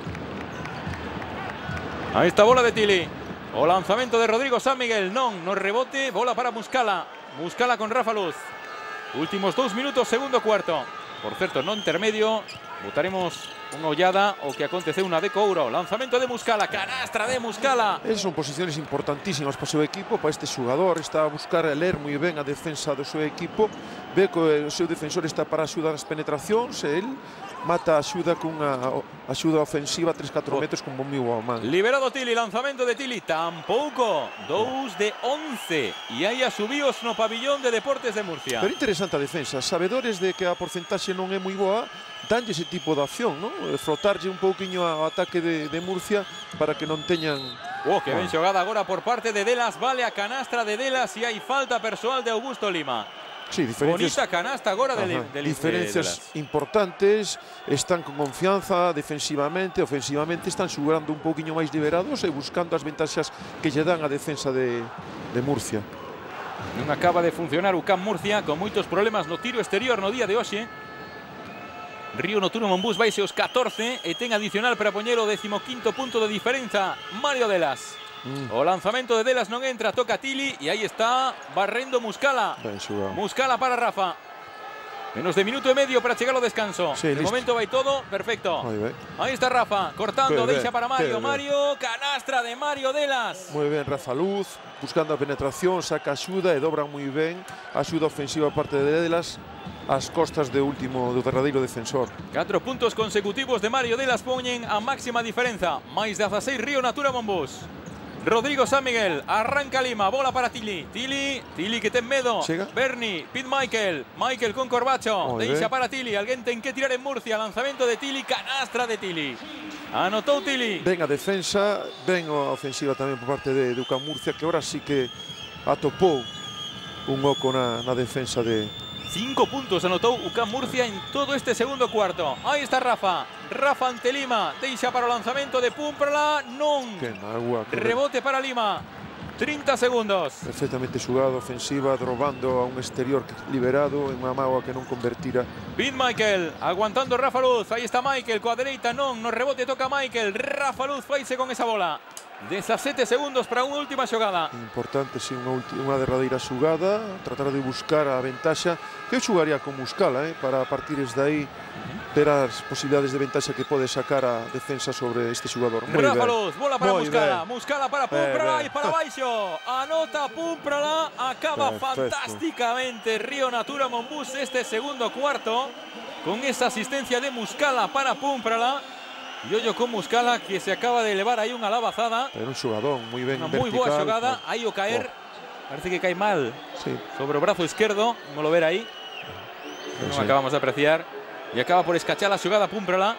Aí está bola de Tili. O lanzamento de Rodrigo San Miguel, non, no rebote, bola para Muscala. Muscala con Rafa Luz. Últimos 2 minutos, segundo cuarto. Por certo, no intermedio, botaremos unha ollada o que aconteceu na Deco Ouro. Lanzamento de Muscala, canastra de Muscala. Esas son posiciones importantísimas para o seu equipo, para este xogador. Está a buscar a ler moi ben a defensa do seu equipo. Ve que o seu defensor está para axudar as penetracións e el mata a axuda cunha axuda ofensiva 3-4 metros con bombiu ao man. Liberado Tili, lanzamento de Tili, tampouco. 2 de 11. E aí a subíos no pabillón de Deportes de Murcia. Pero interesante a defensa. Sabedores de que a porcentaxe non é moi boa, danlle ese tipo de acción, non? Flotarlle un pouquiño ao ataque de Murcia para que non teñan... Que ben xogada agora por parte de Delas. Vale a canastra de Delas e hai falta persoal de Augusto Lima. Sí, bonita canasta agora de diferencias importantes, están con confianza defensivamente, ofensivamente están xogando un pouquiño máis liberados e buscando as ventaxas que lle dan a defensa de Murcia. Non acaba de funcionar o Camp Murcia con moitos problemas no tiro exterior no día de hoxe. Río Natura Monbus vaise aos 14 e ten adicional para poñer o 15º punto de diferenza Mario Delas. O lanzamento de Delas non entra, toca Tili e aí está barrendo Muscala. Muscala para Rafa. Menos de minuto e medio para chegar ao descanso. De momento vai todo perfecto. Aí está Rafa, cortando, deixa para Mario. Mario, canastra de Mario Delas. Moi ben Rafa Luz, buscando a penetración, saca axuda e dobra moi ben. Axuda ofensiva a parte de Delas. ás costas do derradeiro defensor. 4 puntos consecutivos de Mario Delas poñen a máxima diferenza. Máis 16 Río Natura Monbús. Rodrigo San Miguel, arranca Lima, bola para Tili. Tili que ten medo. Chega. Berni, Pit Michael con Corbacho. Deixa para Tili, alguén ten que tirar en Murcia. Lanzamento de Tili, canastra de Tili. Anotou Tili. Ben a defensa, ben a ofensiva tamén por parte de UCAM Murcia, que ahora sí que atopou un oco na defensa de... 5 puntos anotou UCAM Murcia en todo este segundo cuarto. Aí está Rafa ante Lima, deixa para o lanzamento de Púmprala, non. Que magua, rebote para Lima, 30 segundos. Perfectamente xugado, ofensiva, robando a un exterior liberado en unha mágoa que non convertira. Pit Michael, aguantando Rafa Luz, aí está Michael, coa dereita non, no rebote toca Michael, Rafa Luz faise con esa bola. 17 segundos para unha última xogada. Importante, sí, unha derradeira xugada, tratar de buscar a ventaxa, que eu xugaría con Muscala, para partir desde aí, ver as posibilidades de ventaxa que pode sacar a defensa sobre este xugador. Rafa Luz, bola para Muscala, Muscala para Púmprala e para baixo. Anota Púmprala, acaba fantásticamente Río Natura Monbús este segundo cuarto, con esa asistencia de Muscala para Púmprala. E ollo con Muscala, que se acaba de elevar aí unha labazada. Era un xogadón moi ben vertical. Moi boa xogada, aí o caer, parece que cae mal sobre o brazo esquerdo, vamos lo ver aí. Non acabamos de apreciar. E acaba por escachar a xogada Púmprala.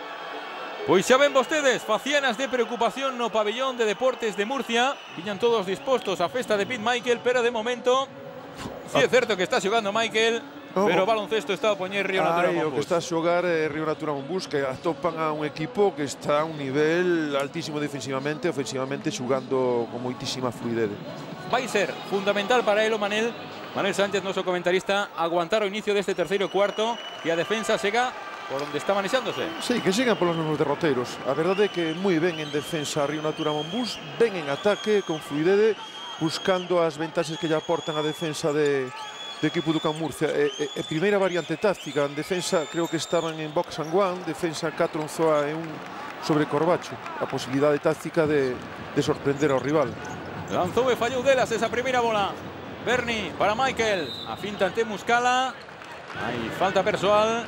Pois xa ven vostedes, facianas de preocupación no pabellón de deportes de Murcia. Viñan todos dispostos á festa de Pit Michael, pero de momento, sí é certo que está xogando Michael, pero o baloncesto está a poñer Río Natura Monbús. O que está a xogar é Río Natura Monbús, que atopan a un equipo que está a un nivel altísimo defensivamente, ofensivamente, xugando con moitísima fluidez. Vai ser fundamental para Elo Manel Sánchez, noso comentarista, aguantar o inicio deste terceiro cuarto e a defensa chega por onde está manexándose. Sí, que sigan polos mesmos derroteiros. A verdade é que moi ben en defensa Río Natura Monbús, ben en ataque, con fluidez, buscando as ventaxas que lle aportan a defensa do equipo do UCAM Murcia. Primeira variante táctica, en defensa creo que estaban en box and one, defensa 4 en Zoa e 1 sobre Corbacho. A posibilidade táctica de sorprender ao rival. Lanzou e fallou Delas esa primeira bola. Berni para Michael, a finta ante Muscala. Hai falta persoal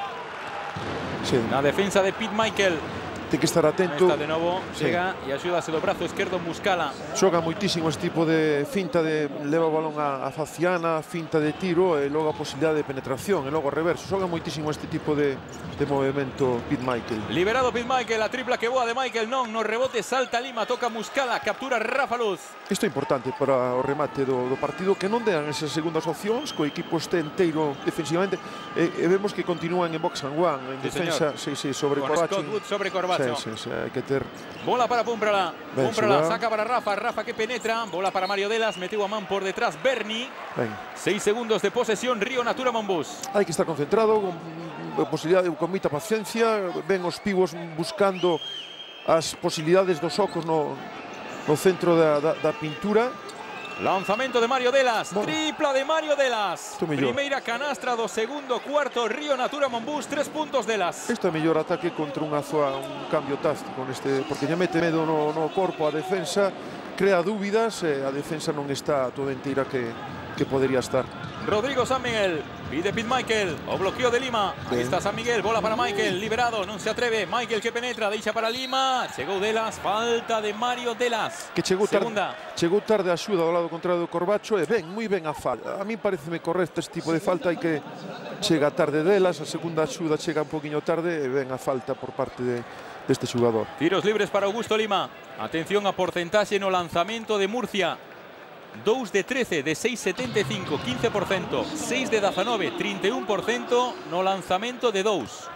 na defensa de Pit Michael. Ten que estar atento. Está de novo, chega e axúdase do brazo esquerdo Muscala. Xoga moitísimo este tipo de finta, leva o balón a faciana, finta de tiro e logo a posibilidade de penetración e logo reverso. Xoga moitísimo este tipo de movimento Pit Michael. Liberado Pit Michael, a tripla que boa de Michael non, no rebote salta Lima, toca Muscala, captura Rafa Luz. Isto é importante para o remate do partido, que non dean esas segundas opcións, co equipo este inteiro defensivamente, e vemos que continúan en box and one, en defensa, sobre Corbacho. Sobre Corbacho. Sí, hai que ter... Bola para Púmprala, Púmprala saca para Rafa que penetra, bola para Mario Delas, meteu a man por detrás Berni. 6 segundos de posesión, Río Natura Monbús. Hai que estar concentrado, con posibilidade, con moita paciencia, ven os pibos buscando as posibilidades dos ocos no centro da pintura. Lanzamento de Mario Delas, tripla de Mario Delas. Primeira canastra do segundo cuarto, Río Natura Monbús, 3 puntos Delas. Isto é mellor ataque contra unha Zoa, un cambio táctico porque lle mete medo no corpo a defensa, crea dúbidas e a defensa non está toda inteira que podería estar. Rodrigo San Miguel, pide Pit Michael, o bloqueo de Lima. Ahí está San Miguel, bola para Michael, liberado, non se atreve. Michael que penetra, deixa para Lima. Chegou Delas, falta de Mario Delas. Que chegou tarde a axuda do lado contrario do Corbacho e moi ben a falta. A mí pareceme correcto este tipo de falta, hai que chega tarde Delas, a segunda axuda chega un poquinho tarde e ben a falta por parte deste xogador. Tiros libres para Augusto Lima. Atención a porcentaxe no lanzamento de Murcia. 2 de 13 de 6,75, 15%, 6 de 19, 31% no lanzamento de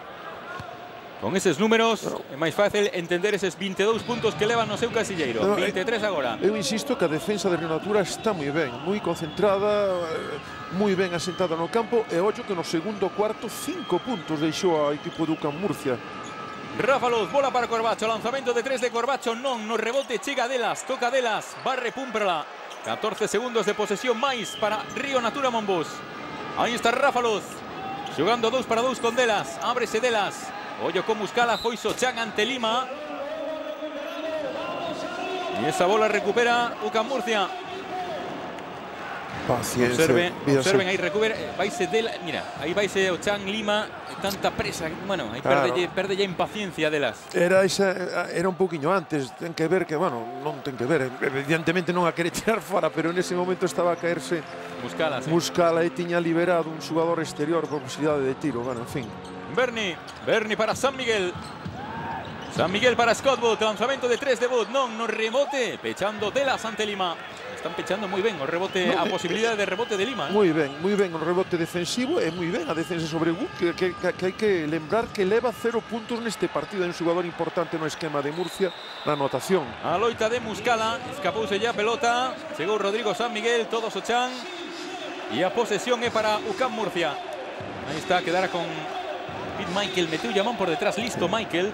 2. Con eses números é máis fácil entender eses 22 puntos que levan no seu casilleiro. 23 agora. Eu insisto que a defensa de Río Natura está moi ben, moi concentrada, moi ben asentada no campo e ollo que no segundo cuarto 5 puntos deixou ao equipo do UCAM Murcia. Rafa Luz, bola para Corbacho, lanzamento de 3 de Corbacho, non, no rebote chega Delas, toca Delas, barre Púmprala. 14 segundos de posesión máis para Río Natura Monbús. Aí está Rafa Luz, xogando 2 para 2 con Delas, ábrese Delas. Ollo con Muscala, foi Sochan ante Lima. E esa bola recupera UCAM Murcia. Paciencia. Observen, ahí recupera, vaise Delas, mira, aí vaise o Chan Lima, tanta presa, bueno, aí claro. perde ya impaciencia Delas. Era un poquinho antes, ten que ver que, bueno, non ten que ver, evidentemente non a querer tirar fora, pero nese momento estaba a caerse Muscala, sí. Muscala e tiña liberado un xogador exterior por posibilidade de tiro, bueno, en fin. Berni para San Miguel. San Miguel para Scott Wood, lanzamento de 3 de Wood, no rebote, pechando Delas ante Lima. Están pechando moi ben o rebote, a posibilidade de rebote de Lima. Moi ben o rebote defensivo e moi ben a defensa sobre Wood, que hai que lembrar que leva 0 puntos neste partido, é un xogador importante no esquema de Murcia na anotación. A loita de Muscala, escapouse ya a pelota, chegou Rodrigo San Miguel, todos o Chan, e a posesión é para UCAM Murcia. Aí está, quedara con Pete Michael, meteu a man por detrás, listo Michael.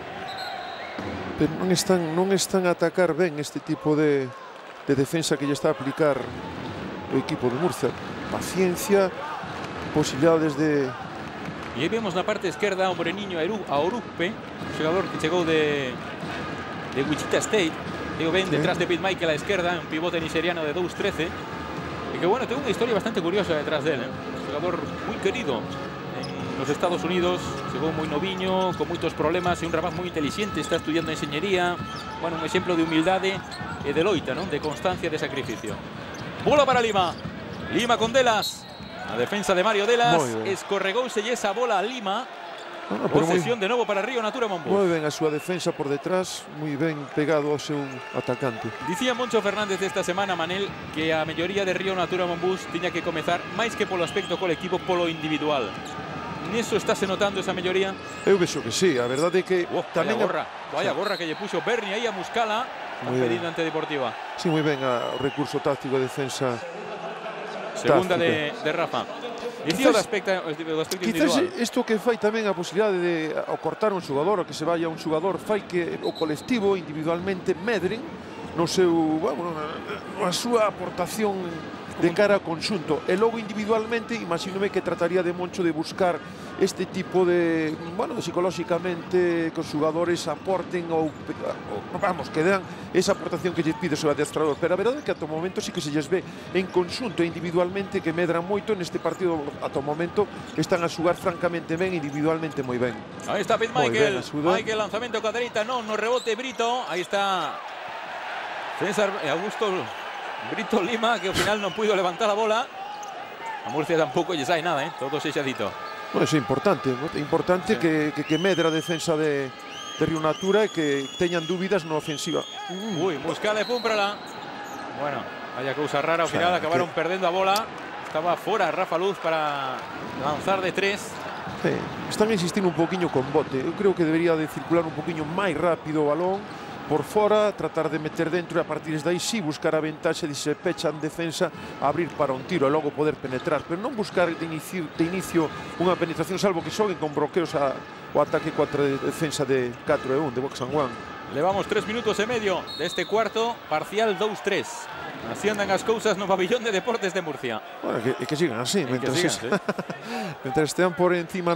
Pero non están a atacar ben este tipo de defensa que lle está a aplicar o equipo de Murcia. Paciencia, posibilidades de... E aí vemos na parte esquerda o moreniño a Orupe, xogador que chegou de Wichita State. Digo ben, detrás de Pete Michael a esquerda, un pivote nigeriano de 2'13. E que, bueno, ten unha historia bastante curiosa detrás dele. Un xogador moi querido en los Estados Unidos, chegou moi noviño, con moitos problemas, e un rapaz moi inteligente, está estudiando enxeñería. Bueno, un exemplo de humildade e de loita, non? De constancia e de sacrificio. Bola para Lima. Lima con Delas. A defensa de Mario Delas. Escorregouse esa bola a Lima. Posesión de novo para Río Natura Monbus. Moi ben a súa defensa por detrás, moi ben pegado ao seu atacante. Dicía Moncho Fernández esta semana, Manel, que a melloría de Río Natura Monbus tiña que comezar máis que polo aspecto colectivo, polo individual. Niso estáse notando esa melloría? Eu vexo que sí, a verdade é que tamén vaya gorra que lle puxo Berni aí a Muscala, pedindo ante Deportiva. Sí, moi ben o recurso táctico de defensa. Segunda de Rafa. Dicía o aspecto quizás individual. Isto que fai tamén a posibilidade de ao cortar un xogador, ou que se vaya un xogador, fai que o colectivo individualmente medren no seu, bueno, a súa aportación de cara ao conxunto. E logo individualmente, imagínome que trataría de Moncho de buscar este tipo de, bueno, psicolóxicamente que os xogadores aporten ou vamos, que dan esa aportación que lles pide o seu adestrador. Pero a verdade é que ata o momento sí que se lles ve en conxunto e individualmente que medran moito neste partido. Ata o momento están a xugar francamente ben, individualmente moi ben. Aí está Pete Michael. Michael, lanzamento caderita, no rebote Brito. Aí está César Augusto Brito Lima, que ao final non puido levantar a bola. A Murcia tampouco lle sai nada, todo sexadito. Bueno, é importante sí. que medra a defensa de Río Natura e que teñan dúbidas na ofensiva. Ui, Muscala e Púmprala. Bueno, vaya cousa rara, ao final acabaron perdendo a bola. Estaba fora Rafa Luz para lanzar de 3. Sí, están insistindo un poquinho con bote. Eu creo que debería de circular un poquinho máis rápido o balón por fora, tratar de meter dentro e a partir de aí sí buscar a ventaxe de se pechan defensa, abrir para un tiro e logo poder penetrar, pero non buscar de inicio unha penetración, salvo que xoguen con bloqueos o ataque contra a defensa de 4-1 de Box and One. Levamos 3 minutos e medio deste cuarto, parcial 2-3. Así andan as cousas no pabillón de Deportes de Murcia. Bueno, que sigan así, mientras estean por enriba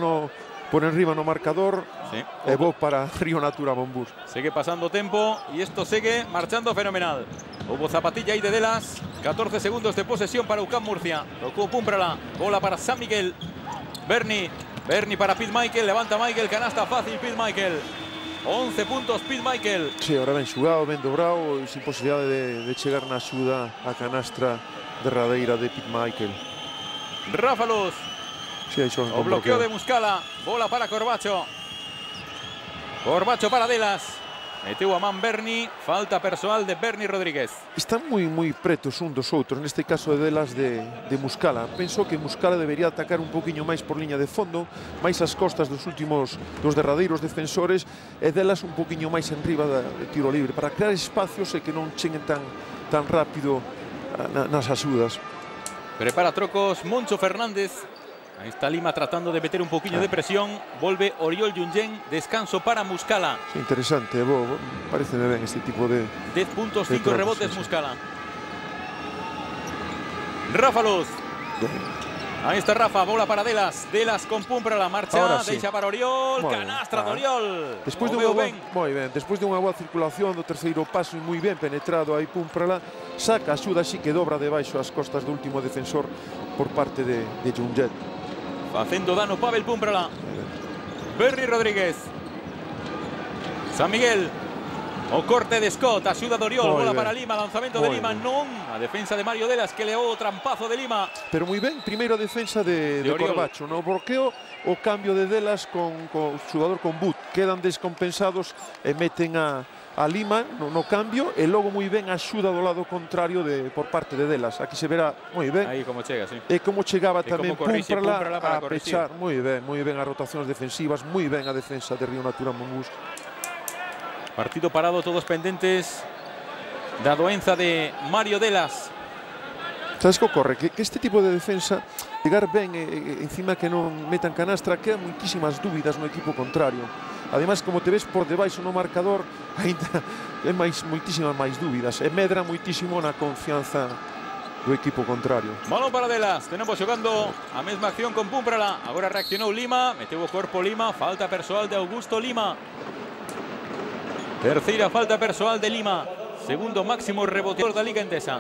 no marcador, sí. E vou para Río Natura Monbus. Sigue pasando tempo e isto sigue marchando fenomenal. Hubo zapatilla aí de Delas, 14 segundos de posesión para UCAM Murcia. Tocou Púmprala, bola para San Miguel. Berni para Pete Michael, levanta Michael, canasta fácil Pete Michael. 11 puntos Pete Michael. Sí, ahora ben xugado, ben dobrado e sin posibilidade de chegar na axuda a canastra derradeira de Pete Michael. Rafa Luz. Sí, o bloqueo de Muscala, bola para Corbacho. Corbacho para Delas. Meteu a man Berni, falta persoal de Berni Rodríguez. Están moi pretos un dos outros, neste caso de Delas de Muscala. Penso que Muscala debería atacar un poquinho máis por liña de fondo, máis as costas dos derradeiros defensores, e Delas un poquinho máis enriba de tiro libre, para crear espacios e que non cheguen tan rápido nas axudas. Prepara trocos Moncho Fernández. Ahí está Lima tratando de meter un poquinho de presión. Volve Oriol Junyen. Descanso para Muscala. Sí, interesante. Parece ben este tipo de... 10 puntos, 5 rebotes Muscala. Rafa Luz. Ahí está Rafa, bola para Delas. Delas con Pumprala, marcha, Sí. deixa para Oriol, Muy canastra de bien. Oriol. Despois de unha boa circulación do terceiro paso e moi ben penetrado aí Pumprala, saca a axuda así que dobra debaixo as costas do último defensor por parte de Junget. Facendo dano Pavel Pumprala. Berni Rodríguez. San Miguel. O corte de Scott, axuda de Oriol, Muy bola bien. para Lima, lanzamento de Muy Lima, bien. non. A defensa de Mario Delas que leou o trampazo de Lima. Pero moi ben, primeiro a defensa de Oriol. Corbacho. No bloqueo o cambio de Delas con o xogador con But. Quedan descompensados e meten a Lima no cambio e logo moi ben a axuda do lado contrario por parte de Delas. Aquí se verá moi ben. Aí como chega, sí. E como chegaba E tamén como corrixe Pumprala para a corrixir. pechar moi ben as rotacións defensivas, moi ben a defensa de Río Natura Monbús. Partido parado, todos pendentes da doenza de Mario Delas. Sabes que ocorre? Que este tipo de defensa, chegar ben encima que non metan canastra, quedan moitísimas dúbidas no equipo contrario. Ademais, como te ves por debaixo no marcador, ainda é moitísimas máis dúbidas. E medra moitísimo na confianza do equipo contrario. Balón para Delas, tenemos xogando a mesma acción con Pumprala. Agora reaccionou Lima, meteu o corpo Lima, falta persoal de Augusto Lima. Terceira falta persoal de Lima. Segundo máximo reboteador da Liga Endesa.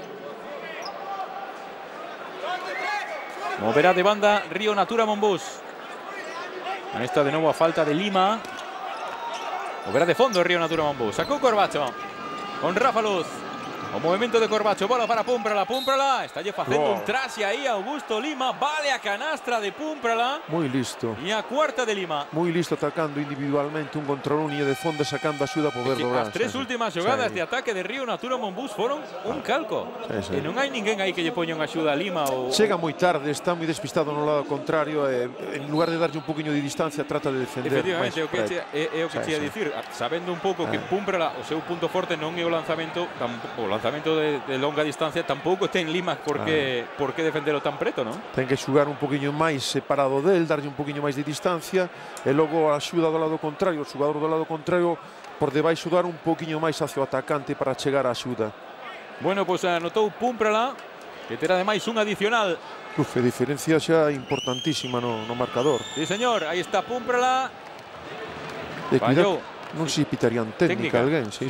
Moverá de banda Río Natura Monbús. Ahí está de novo a falta de Lima. Moverá de fondo Río Natura Monbús. Sacó Corbacho con Rafa Luz. O movimento de Corbacho, bola para Pumprala. Pumprala está lle facendo un trase aí a Augusto Lima. Vale a canastra de Pumprala. Moi listo. E a cuarta de Lima. Moi listo atacando individualmente un contra un e de fondo sacando axuda por ver dobrar. As tres últimas xogadas de ataque de Río Natura Monbús foron un calco. Sí. E non hai ninguén aí que lle poña unha axuda a Lima ou... Chega moi tarde, está moi despistado no lado contrario e en lugar de darlle un poquinho de distancia trata de defender. Efectivamente, é o que che ia dicir, sabendo un pouco que Pumprala o seu punto forte non é o lanzamento, o lanzamento de longa distancia, tampouco ten Lima por que defendelo tan preto, non? Ten que xugar un poquinho máis separado del, darlle un poquinho máis de distancia e logo a axuda do lado contrario, o xogador do lado contrario por debaixo dar un poquinho máis hacia o atacante para chegar á axuda. Bueno, pois anotou Pumprala, que terá ademais un adicional. E diferencia xa importantísima no marcador. Sí, señor, aí está Pumprala. E cuidado, non se pitarían técnica alguén, sí.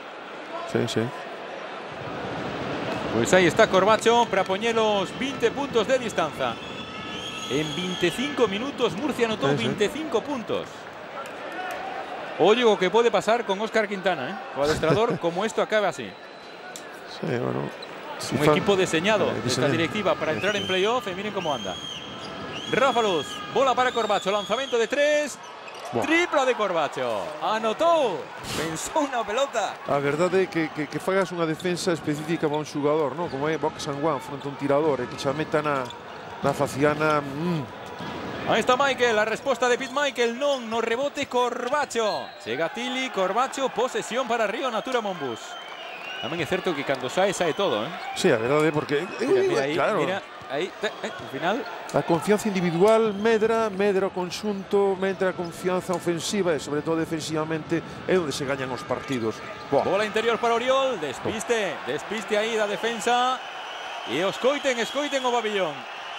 Pues ahí está Corbacho para poñer los 20 puntos de distancia. En 25 minutos Murcia anotó 25 puntos. Oye, o que puede pasar con Óscar Quintana, o adestrador, como esto acabe así. Sí, bueno. Un equipo diseñado esta directiva para entrar en playoff y miren cómo anda. Rafa Luz, bola para Corbacho, lanzamiento de 3. Tripla de Corbacho. Anotó. Pensó una pelota. A verdade é que fagas unha defensa específica para un xogador, ¿no? Como é Box and One fronte a un tirador e que xa meta na faciana. Ahí está Michael, la resposta de Pete Michael, non, no rebote Corbacho. Chega Tili, Corbacho, posesión para Río Natura Monbús. Tamén é certo que cando sae todo, Sí, a verdade, porque mira aí, claro. Mira, aí, al final. A confianza individual medra o conxunto, medra a confianza ofensiva e sobre todo defensivamente é onde se gañan os partidos. Bola interior para Oriol, despiste aí da defensa e os escoiten o pabillón.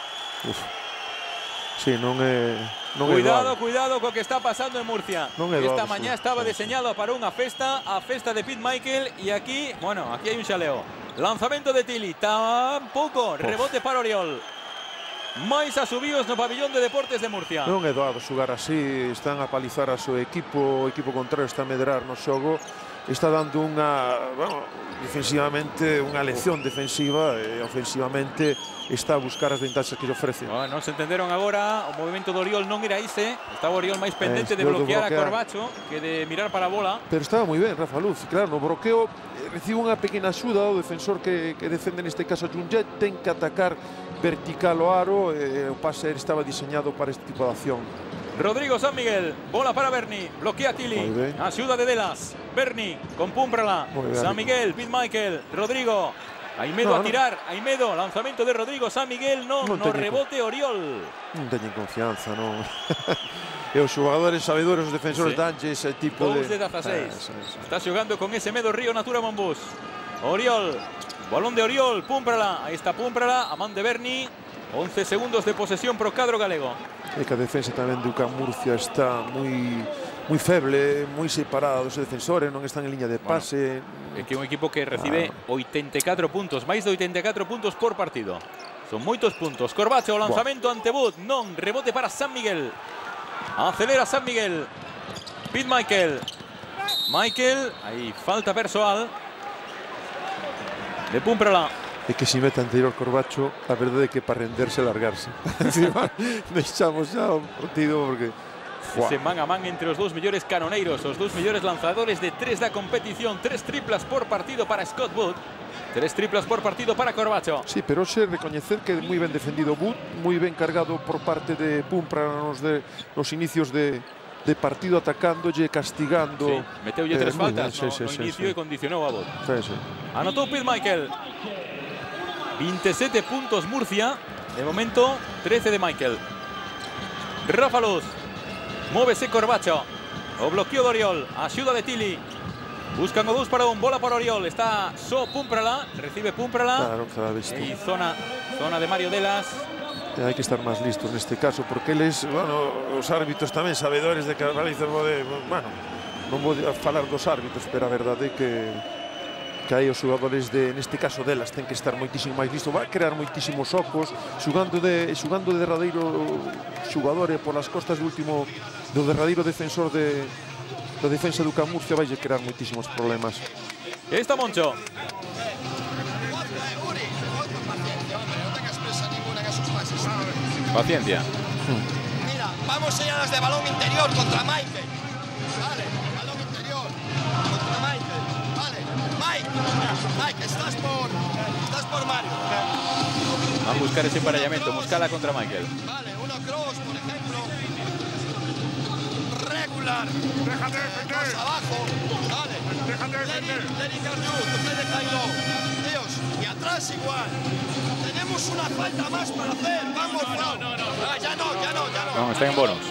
Sí, non é Cuidado co que está pasando en Murcia. Esta mañá estaba diseñado para unha festa, a festa de Pete Michael e aquí, bueno, aquí hai un xaleo. Lanzamento de Tili, tampouco, rebote para Oriol. Mais asubíos no pabillón de Deportes de Murcia. Non é doado xogar así, están a palizar a seu equipo, o equipo contrario está a medrar no xogo, está dando defensivamente unha lección defensiva e ofensivamente está a buscar as ventaxas que lle ofrece. Non se entenderon agora, o movimento do Oriol non era ese, estaba Oriol máis pendente de bloquear a Corbacho que de mirar para a bola. Pero estaba moi ben Rafa Luz, claro, no bloqueo recibe unha pequena axuda o defensor que defende neste caso a Junget, ten que atacar vertical o aro e o pase estaba diseñado para este tipo de acción. Rodrigo San Miguel, bola para Berni, bloquea Tili, axuda de Delas, Berni con Pumprala, San Miguel, Pete Michael, Rodrigo, Aimedo a tirar, Aimedo, lanzamento de Rodrigo San Miguel, no rebote Oriol. Non teñen confianza, non. E os xogadores sabedores, os defensores danlle ese tipo de... 2 de 16, está xogando con ese medo Río Natura Monbús. Oriol, Balón de Oriol, Púmprala. Ahí está Púmprala, a man de Berni. 11 segundos de posesión pro cadro galego. É que a defensa tamén do UCAM Murcia está moi feble, moi separada dos defensores, non están en liña de pase. É que é un equipo que recibe 84 puntos, máis de 84 puntos por partido. Son moitos puntos. Corbacho, lanzamento ante Wood, non, rebote para San Miguel. Acelera San Miguel. Pete Michael. Michael, aí falta persoal. De Púmprala. É que se mete anterior Corbacho, a verdade é que para renderse e largarse. Deixamos xa o partido porque... Ese man a man entre os dous mellores canoneiros, os dous mellores lanzadores de 3 da competición. 3 triplas por partido para Scott Wood. 3 triplas por partido para Corbacho. Sí, pero hoxe recoñecer que moi ben defendido Wood, moi ben cargado por parte de Púmprala nos inicios de partido, atacándolle, castigando. Sí, meteulle 3 faltas no inicio e condicionou a Wood. Anotou Pete Michael. 27 puntos Murcia. De momento, 13 de Michael. Rafa Luz. Móvese Corbacho. O bloqueo de Oriol. Axuda de Tili. Buscan o 2 para 1. Bola por Oriol. Está só Púmprala. Recibe Púmprala. Claro, e zona de Mario Delas. Hai que estar máis listos neste caso, porque eles, bueno, os árbitros tamén sabedores de que a Galicia pode, bueno, non vou falar dos árbitros, pero a verdade é que aí os xogadores neste caso delas ten que estar moitísimo máis listos, vai crear moitísimos ocos, xugando de derradeiro xogador e polas costas do derradeiro defensor da defensa do UCAM Murcia vai crear moitísimos problemas. E aí está Moncho. Paciencia. Mira, vamos señalas de balón interior contra Michael. Vale, balón interior contra Michael. Vale, Mike, estás por Mario. Va a buscar ese emparellamiento, Muscala contra Michael. Vale, uno cross, por ejemplo. Regular. Déjate defender. Dos abajo. Vale. Déjate defender. Lenny Carnot, play de Cairo. Dios, y atrás igual. Tenemos una falta más para hacer. Vamos, no. Ya no. No, está en bonos.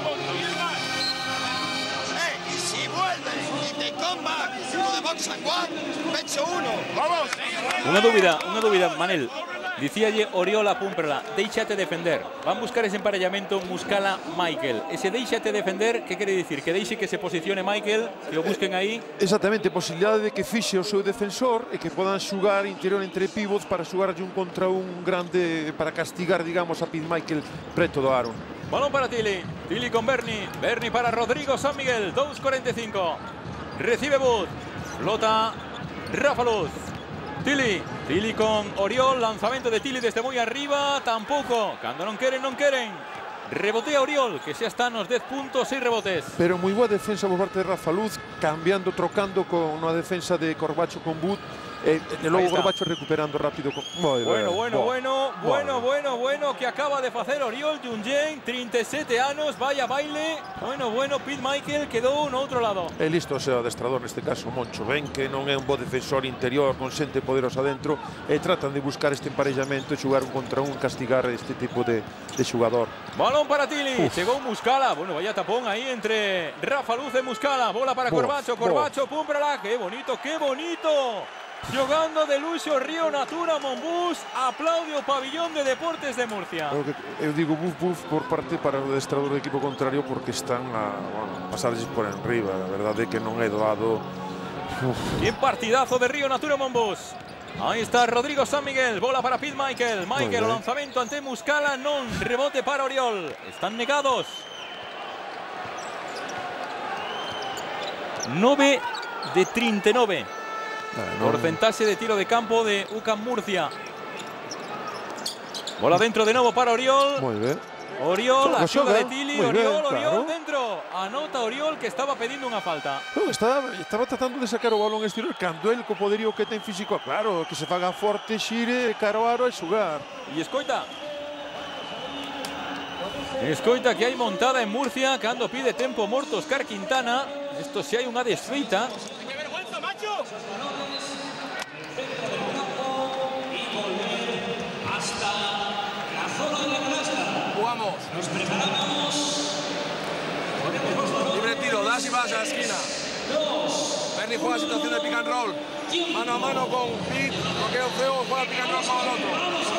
Y si vuelve y te comeback, uno de box and one, pecho 1. Vamos. Una dúbida, Manel. Dicíalle Oriola Púmprala, déixate defender. Van buscar ese emparellamiento Muscala-Michael. Ese déixate defender, que quere dicir? Que deixe que se posicione Michael, que o busquen aí? Exactamente, posibilidade de que fixe o seu defensor e que podan xugar interior entre pivots para xugarlle un contra un grande, para castigar, digamos, a Pete Michael preto do aro. Balón para Tili. Tili con Berni. Berni para Rodrigo San Miguel. 2:45. Recibe Wood. Flota Rafa Luz. Tili con Oriol, lanzamento de Tili desde moi arriba, tampouco, cando non queren. Rebotea Oriol, que xa está nos 10 puntos, 6 rebotes. Pero moi boa defensa por parte de Rafa Luz, trocando con unha defensa de Corbacho con Wood, e logo Corbacho recuperando rápido. Bueno, que acaba de facer Oriol Junyen, 37 anos, vaya baile. Bueno, Pete Michael quedou no outro lado. É listo o seu adestrador neste caso, Moncho, ben que non é un bo defensor interior con xente poderosa dentro e tratan de buscar este emparellamento e xugar un contra un, castigar este tipo de xugador. Balón para Tili, chegou Muscala, bueno, vaya tapón aí entre Rafa Luz e Muscala, bola para Corbacho, Púmprala, que bonito. Jogando de luxo Río Natura Monbus, aplaude o pabillón de Deportes de Murcia. Eu digo buf por parte para o adestrador do equipo contrario porque están a pasarles por enriba, a verdade é que non é doado. Bien partidazo de Río Natura Monbus. Ahí está Rodrigo San Miguel, bola para Pete Michael. Michael, o lanzamento ante Muscala, non, rebote para Oriol. Están negados. 9 de 39. Porcentaje de tiro de campo de UCAM Murcia. Bola dentro de nuevo para Oriol. Muy bien. Oriol, ayuda de Tili, Oriol dentro. Anota Oriol que estaba pidiendo una falta. Estaba tratando de sacar o balón exterior cando el co poderío que ten físico, claro, que se faga forte, xire, caro aro e xugar. E escoita que hai montada en Murcia cando pide tempo morto Oscar Quintana. Esto si hai unha desfeita. Jugamos. Nos preparamos. Libre tiro, das y vas a la esquina. Berni juega situación de pick and roll. Mano a mano con Pete, porque el feo juega pick and roll con el otro.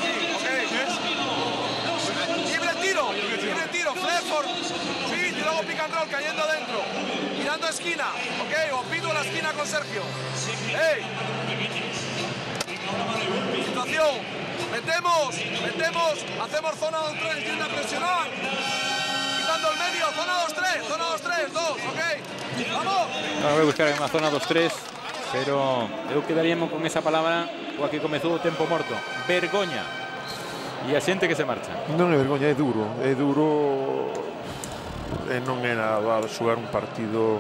Libre tiro, Fledford, Pete y luego pick and roll cayendo dentro. Mirando esquina, ok, o Pete a la esquina con Sergio. ¡Ey! Situación, metemos, hacemos zona 2-3, intenta presionar. Quitando el medio, zona 2-3, 2, ok. ¡Vamos! Ahora voy a buscar una zona 2-3, pero eu quedaríamos con esa palabra coa que comezou o tempo morto. Vergoña. E a xente que se marcha. Non é vergoña, é duro. É duro. Non é nada a xogar un partido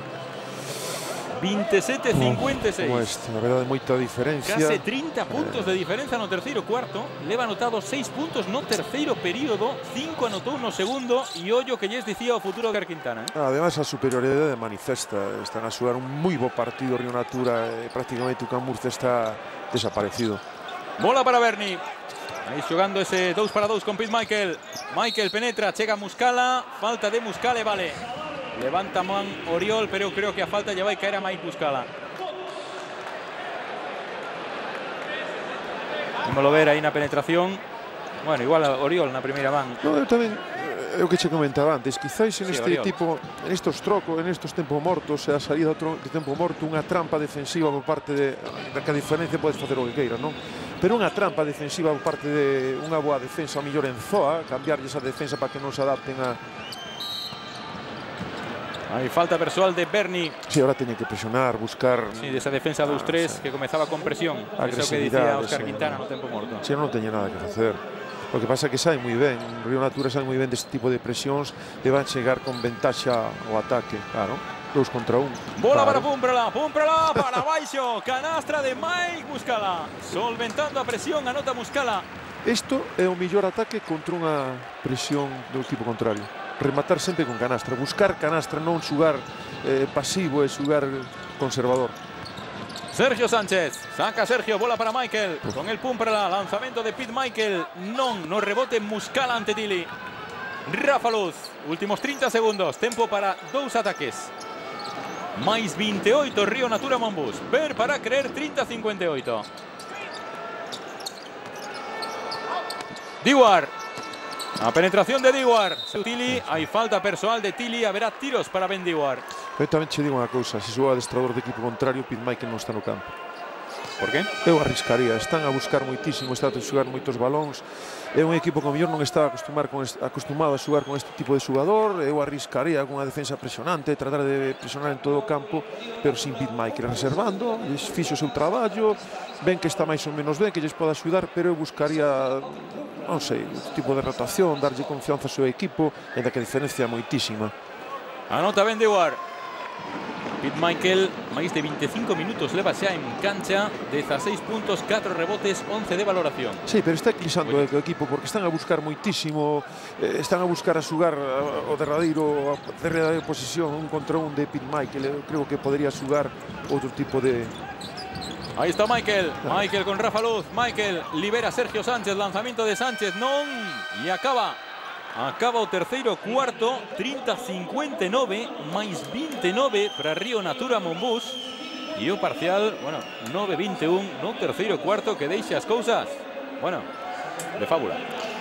27-56. Como este, na verdade, moita diferencia. Case 30 puntos de diferenza no terceiro cuarto. Leva anotado 6 puntos no terceiro período, 5 anotou no segundo e ollo que lles dicía o futuro de Quintana. Ademais, a superioridade manifesta. Están a xogar un moi bo partido Río Natura. Prácticamente o Can Murcia está desaparecido. Bola para Berni. Aí xogando ese 2-2 con Pete Michael. Michael penetra, chega Muscala. Falta de Muscala, vale. Levanta man Oriol, pero eu creo que a falta lle vai caer a Mike Muscala. Ímolo ver aí na penetración. Bueno, igual a Oriol na primeira man. No, eu tamén, é o que che comentaba antes, quizáis en este Oriol. tipo, en estos trocos, en estos tempos mortos, a salida de tempo morto, unha trampa defensiva por parte de, da que a diferencia podes facer o que queiras, non? Pero unha trampa defensiva por parte de unha boa defensa, a mellor en Zoa, cambiarlle esa defensa para que non se adapten a... Aí falta persoal de Berni. Sí, ahora teñen que presionar, buscar... Sí, desa defensa 2-3 que comezaba con presión. Eso que dicía Óscar Quintana no tempo morto. Si, non teña nada que facer. O que pasa é que sabe moi ben, Río Natura sabe moi ben deste tipo de presións e van chegar con ventaxa ao ataque, claro. 2 contra 1. Bola para Púmprala, para baixo. Canastra de Mike Muscala. Solventando a presión, anota Muscala. Isto é o mellor ataque contra unha presión do equipo contrario. Rematar sempre con canastra, buscar canastra, non xugar pasivo e xugar conservador. Sergio Sánchez, saca Sergio, bola para Michael, con el Púmprala, lanzamento de Pete Michael, non, no rebote Muscala ante Tilly. Rafa Luz, últimos 30 segundos, tempo para 2 ataques. Mais 28 Río Natura Monbus, ver para creer 30-58. Diwar. A penetración de Diwar. Tilly, hai falta persoal de Tilly, haberá tiros para Ben Diwar. Eu tamén che digo unha cousa, se xoga adestrador de equipo contrario, Pete Michael non está no campo. Por qué? Eu arriscaría, están a buscar moitísimo, están a xogar moitos balóns. É un equipo que ao mellor non está acostumado a xogar con este tipo de xogador. Eu arriscaría con unha defensa presionante, tratar de presionar en todo o campo, pero sin Pete Michael, reservando, lles fixo o seu traballo, ven que está máis ou menos ben, que lles pode axudar, pero eu buscaría, non sei, este tipo de rotación, darlle confianza ao seu equipo, en da que a diferencia é moitísima. Anota Ben Diwar. Pete Michael, máis de 25 minutos leva xa en cancha, 16 puntos, 4 rebotes, 11 de valoración. Sí, pero está eclipsando o equipo porque están a buscar moitísimo, están a buscar a xugar o derradeiro posición, 1 contra 1 de Pete Michael. Eu creo que podría xugar outro tipo de... Aí está Michael, Michael con Rafa Luz, Michael libera a Sergio Sánchez, lanzamiento de Sánchez, non, e acaba o terceiro cuarto, 30-59, máis 29 para Río Natura Monbus. E o parcial, bueno, 9-21 no terceiro cuarto, que deixa as cousas, bueno, de fábula.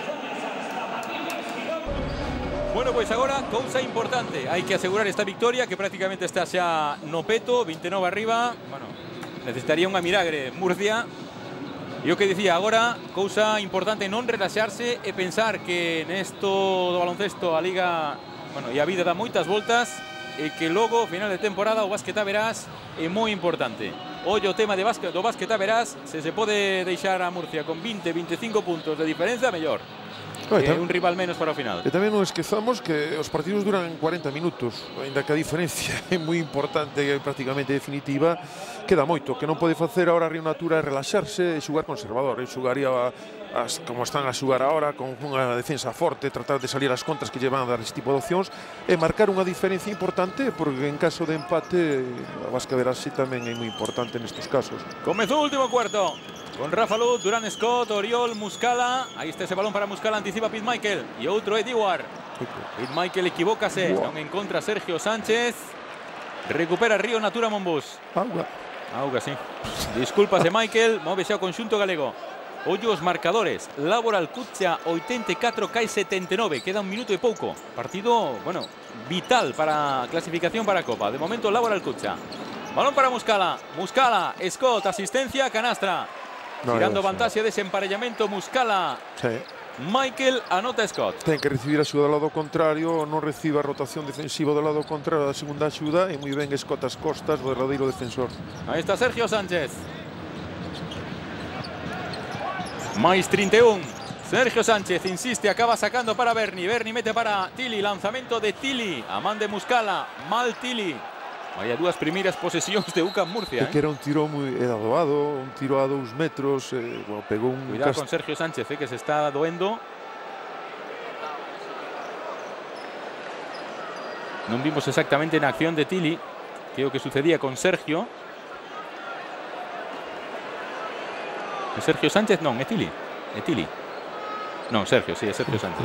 Bueno, pois agora, cousa importante, hai que asegurar esta victoria, que prácticamente está xa no peto, 29 arriba, bueno, necesitaría unha milagre Murcia. E o que dicía agora, cousa importante, non relaxarse e pensar que nesto do baloncesto a Liga, bueno, e a vida dá moitas voltas e que logo, final de temporada, o básquet a verás é moi importante. Ollo o tema do básquet a verás, se pode deixar a Murcia con 20-25 puntos de diferenza, mellor. Un rival menos para o final. E tamén non esquezamos que os partidos duran 40 minutos, ainda que a diferencia é moi importante e prácticamente definitiva, queda moito. Que non pode facer ahora Río Natura é relaxarse e xugar conservador. Eu xugaría como están a xugar ahora, con unha defensa forte, tratar de salir as contras que lle van a dar este tipo de opcións e marcar unha diferencia importante, porque en caso de empate, a Vasca Verás tamén é moi importante nestes casos. Comezou o último cuarto. Con Rafa Luz, Durán Scott, Oriol, Muscala. Aí está ese balón para Muscala, anticipa Pete Michael. E outro é Diwar. Pete Michael equivócase, non encontra Sergio Sánchez. Recupera Río Natura Monbus. Auga, sí. Disculpas de Michael, móvese ao conxunto galego. Ollo os marcadores. Laboral Cutcha 84, CAI 79. Queda un minuto e pouco. Partido, bueno, vital para a clasificación para a Copa. De momento, Laboral Cutcha. Balón para Muscala. Muscala, Scott, asistencia, canastra. Tirando vantaxe dese emparellamento, Muscala. Sí. Michael anota Scott. Ten que recibir a axuda do lado contrario, non recibe a rotación defensiva do lado contrario da segunda axuda e moi ben Scott as costas do verdadeiro defensor. Aí está Sergio Sánchez. Mais 31. Sergio Sánchez insiste, acaba sacando para Berni. Berni mete para Tilly, lanzamento de Tilly. A man de Muscala, mal Tilly. Vaya dúas primeiras posesións de UCAM Murcia. Que era un tiro moi doado, un tiro a 2 metros, bueno, pegou un... Cuidado con Sergio Sánchez, que se está doendo. Non vimos exactamente na acción de Tilly que o que sucedía con Sergio. ¿Es Sergio Sánchez? Non, é Tilly. É Tilly. Non, Sergio, sí, é Sergio Sánchez.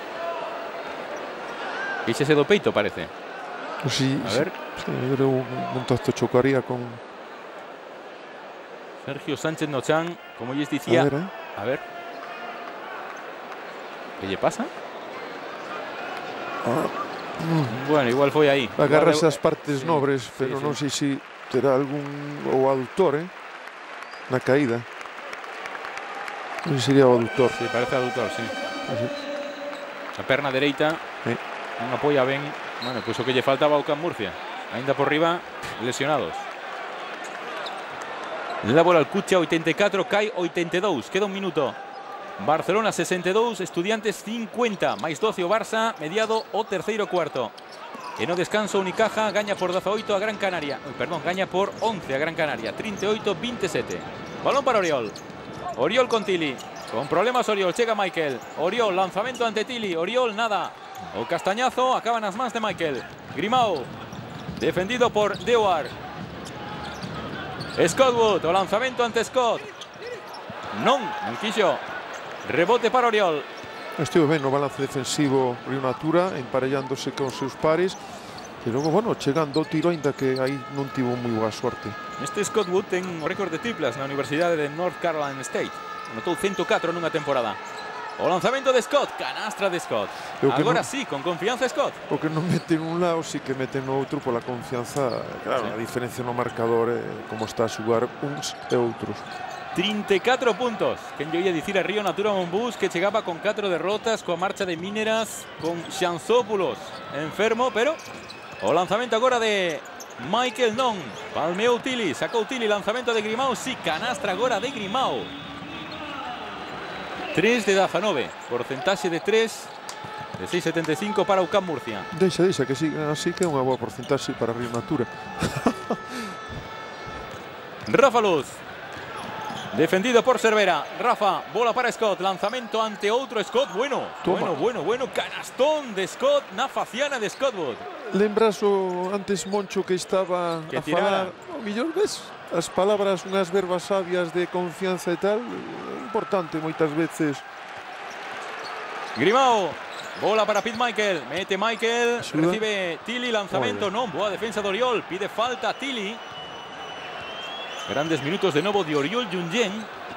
Ixese do peito, parece. Sí, a ver. Sí, un contacto chocaría con... Sergio Sánchez no chan, como lles dicía. A ver. Que lle pasa? Bueno, igual foi aí. Agarrase as partes nobres, pero non sei se terá algún... o aductor, na caída. Non sería o aductor. Sí, parece aductor, sí. A perna dereita non apoia ben. Bueno, pois o que lle faltaba ao UCAM Murcia. Ainda por riba, lesionados. Laboral Cutcha 84, CAI 82. Queda un minuto. Barcelona 62, Estudiantes 50. Máis 12 o Barça, mediado o terceiro cuarto. E no descanso Unicaja gaña por 18 a Gran Canaria. Perdón, gaña por 11 a Gran Canaria. 38-27. Balón para Oriol. Oriol con Tilly. Con problemas Oriol, chega Michael. Oriol, lanzamento ante Tilly. Oriol, nada. O castañazo, acaban as mans de Michael. Grimao, defendido por Dewar. Scott Wood, o lanzamento ante Scott. Non, non quixo. Rebote para Oriol. Estivo ben no balance defensivo Río Natura, emparellándose con seus pares. E logo, bueno, chegando o tiro, ainda que aí non tivo moi boa sorte. Este Scott Wood ten o récord de triplas na Universidade de North Carolina State. Anotou 104 nunha temporada. O lanzamento de Scott, canastra de Scott. Agora sí, con confianza Scott. O que non mete nun lado, sí que mete no outro pola confianza. Claro, a diferencia no marcador, como está a xugar uns e outros. 34 puntos. Quen yo ia dicir a Río Natura Monbus que chegaba con 4 derrotas coa marcha de Mineras con Xanzópulos enfermo, pero o lanzamento agora de Michael non. Palmeou Tilly, sacou Tilly, lanzamento de Grimao, sí, canastra agora de Grimao. 3 de 19, porcentaxe de 3 de 6,75 para UCAM Murcia. Deixa, que siga así, que é unha boa porcentaxe para Río Natura. Rafa Luz. Defendido por Cervera. Rafa, bola para Scott. Lanzamento ante outro Scott. Bueno, bueno. Canastón de Scott na faciana de Scott Wood. Lembras o antes Moncho que estaba que a falar? O millón ves as palabras, unhas verbas sabias de confianza e tal. Importante moitas veces. Grimao. Bola para Pete Michael. Mete Michael. Recibe Tilly. Lanzamento. Non. Boa defensa de Oriol. Pide falta Tilly. Grandes minutos de novo de Oriol Junyen.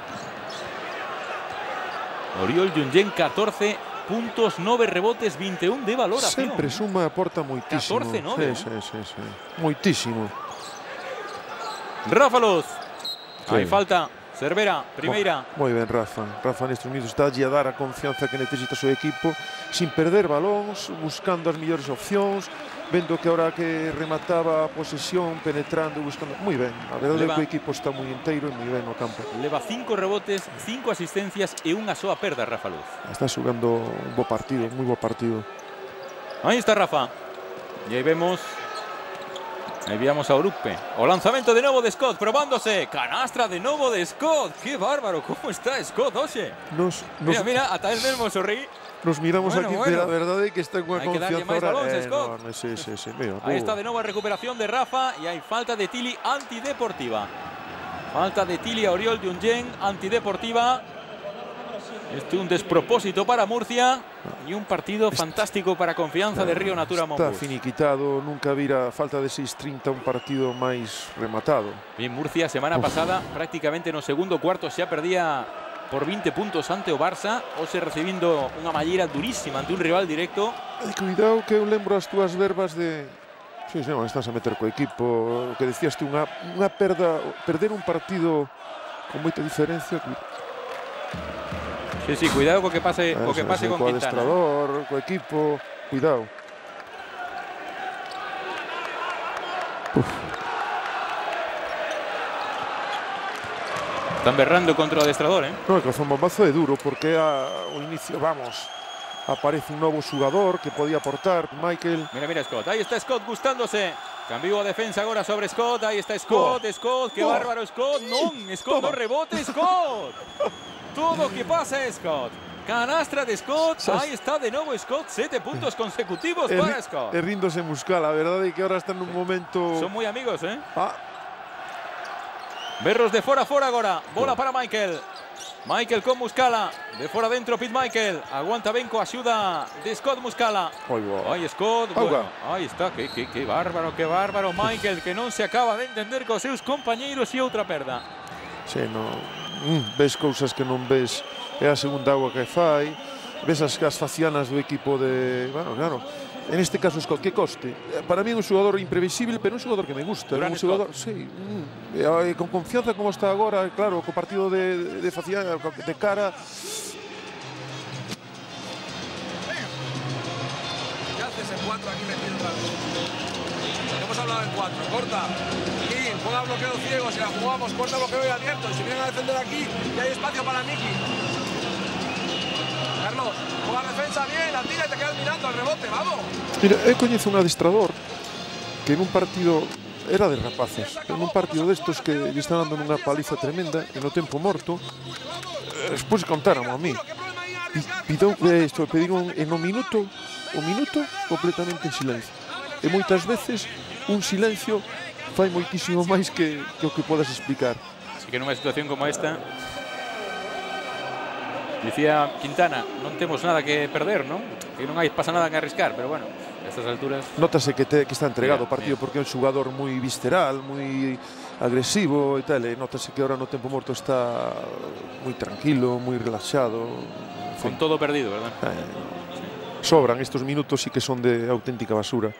Oriol Junyen, 14 puntos, 9 rebotes, 21 de valoración. Sempre suma, aporta moitísimo. 14-9. Sí. Moitísimo. Rafa Luz. Hai falta. Cervera, primeira. Moi ben, Rafa. Rafa nestes minutos está a dar a confianza que necesita o seu equipo, sin perder balóns, buscando as mellores opcións, vendo que ahora que remataba a posesión, penetrando, buscando. Moi ben, a verdade é que o equipo está moi inteiro e moi ben no campo. Leva 5 rebotes, 5 asistencias e unha soa perda, Rafa Luz. Está xogando un bo partido, moi bo partido. Aí está Rafa. E aí vemos. Aí víamos a Orupe. O lanzamento de novo de Scott, probándose. Canastra de novo de Scott. ¡Qué bárbaro! ¿Cómo está Scott, oxe? Mira, ata el mesmo sorrí. Nos miramos aquí, pero a verdade é que está con confianza ahora enorme. Sí. Mira, aí está de novo a recuperación de Rafa e hai falta de Tilly antideportiva. Falta de Tilly a Oriol Junyen, antideportiva. Este un despropósito para Murcia y un partido fantástico para confianza de Río Natura Está Monbus. finiquitado, nunca vira falta de 6:30 un partido máis rematado. Bien, Murcia semana pasada prácticamente no segundo cuarto xa perdía por 20 puntos ante o Barça, hoxe recibindo unha malleira durísima ante un rival directo. Cuidado que eu lembro as túas verbas de... Sí, non, estás a meter co equipo, o que decías tú, unha perder un partido con moita diferencia. Sí, cuidado co que pase con Quintana. Co adestrador, co equipo, cuidado. Están berrando contra o adestrador, ¿eh? No, que o zambombazo é duro porque ao inicio, vamos, aparece un novo xugador que podía aportar, Michael. Mira Scott, aí está Scott gustándose. Cambió a defensa agora sobre Scott, aí está Scott, Scott, que bárbaro Scott, non, Scott no rebote, Scott. Todo o que pasa é Scott. Canastra de Scott, aí está de novo Scott, 7 puntos consecutivos para Scott. E ríndose Muscala, a verdade é que ahora está nun momento... Son moi amigos, ¿eh? Berros de fora a fora agora, bola para Michael. Michael con Muscala, de fora dentro Pete Michael, aguanta ben coa axuda de Scott Muscala. Aí Scott, bueno, aí está, que bárbaro Michael, que non se acaba de entender cos seus compañeiros e outra perda. Sí, non, ves cousas que non ves, é a segunda agua que fai, ves as facianas do equipo de... Bueno, claro, en este caso Scott, que coste. Para mí é un xogador imprevisible, pero un xogador que me gusta. Un xogador, sí, con confianza como está agora, claro, co partido de faciana, de cara. ¿Qué haces en 4 aquí metido otra vez? Hemos hablado en 4, corta. Aquí, juega bloqueo ciego, si la jugamos, corta bloqueo y abierto. Y si vienen a defender aquí, ya hay espacio para Miki. Carlos, juega defensa bien, la tira y te quedas mirando al rebote, vamos. Mira, eu coñezo un adestrador que en un partido era de rapaces, en un partido destos que lle están dando unha paliza tremenda e no tempo morto, despois contaron a mí, pediron en un minuto completamente en silencio, e moitas veces un silencio fai moitísimo máis que o que podas explicar. Así que nunha situación como esta, dicía Quintana, non temos nada que perder, non? Que non pasa nada que arriscar, pero bueno, a estas alturas... Notase que está entregado o partido porque é un xugador moi visceral, moi agresivo e tal, e notase que ahora no tempo morto está moi tranquilo, moi relaxado. Con todo perdido, verdad? Sobran estes minutos, sí que son de auténtica basura.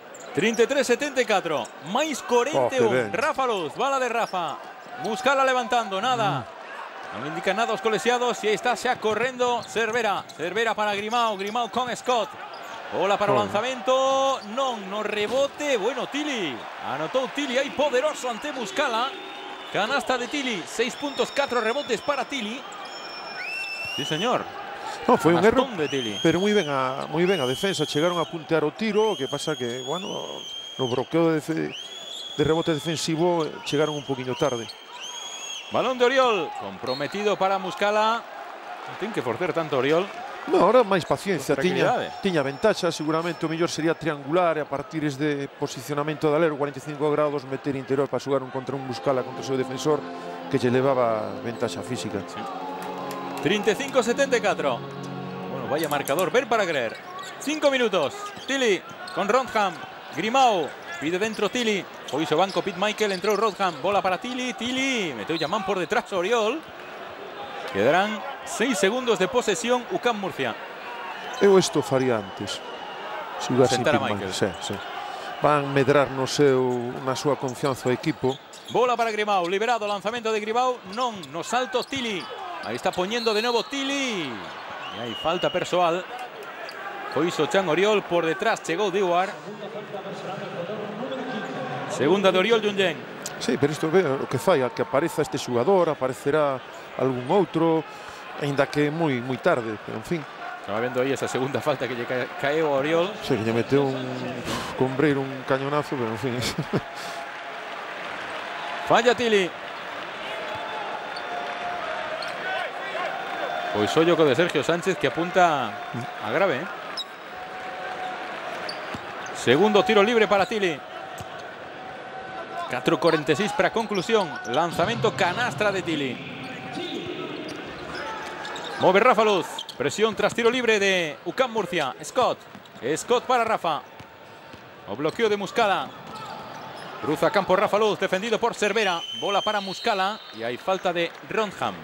33-74, máis 41, Rafa Luz, bala de Rafa, Muscala levantando, nada. Non indican nada os colexiados e aí está xa correndo Cervera para Grimao con Scott. Bola para o lanzamento, non, no rebote, bueno, Tili. Anotou Tili aí poderoso ante Muscala. Canasta de Tili, 6 puntos, 4 rebotes para Tili. Sí, señor. No, foi un erro, de Tili. Pero moi ben a defensa, chegaron a puntear o tiro, o que pasa que, bueno, no bloqueo de rebote defensivo chegaron un poquinho tarde. Balón de Oriol, comprometido para Muscala. Non ten que forcer tanto Oriol. No, ahora máis paciencia, tiña ventaxa, seguramente o mellor sería triangular e a partir de posicionamento de alero, 45 grados, meter interior para xogar contra un Muscala, contra o seu defensor, que lle levaba ventaxa física. Sí. 35-74. Bueno, vaya marcador, ver para creer. 5 minutos, Tili con Rodham, Grimao, pide dentro Tili, foi iso banco Pete Michael, entrou Rodham, bola para Tili, meteu Yamán por detrás Oriol. Quedarán 6 segundos de posesión UCAM Murcia. Eu isto faría antes. Sentar a Michael. Sí. Van medrar na súa confianza o equipo. Bola para Grimao, liberado, lanzamento de Grimao, non, no salto Tili. Aí está poñendo de novo Tili. E hai falta persoal. Foi iso Chan Oriol, por detrás chegou Diwar. Segunda de Oriol Junyen. Sí, pero isto é o que fai, que apareza este xugador, aparecerá algún outro, aínda que moi tarde, pero en fin. Estaba vendo aí esa segunda falta que lle caeu a Oriol. Sí, que lle meteu un combreiro, un cañonazo, pero en fin. Falla Tili. Pois ollo co de Sergio Sánchez que apunta a grave, ¿eh? Segundo tiro libre para Tili. 4:46 para conclusión. Lanzamento canastra de Tili. Move Rafa Luz. Presión tras tiro libre de UCAM Murcia. Scott. Scott para Rafa. O bloqueo de Muscala. Cruza campo Rafa Luz, defendido por Cervera. Bola para Muscala y hay falta de Ronham.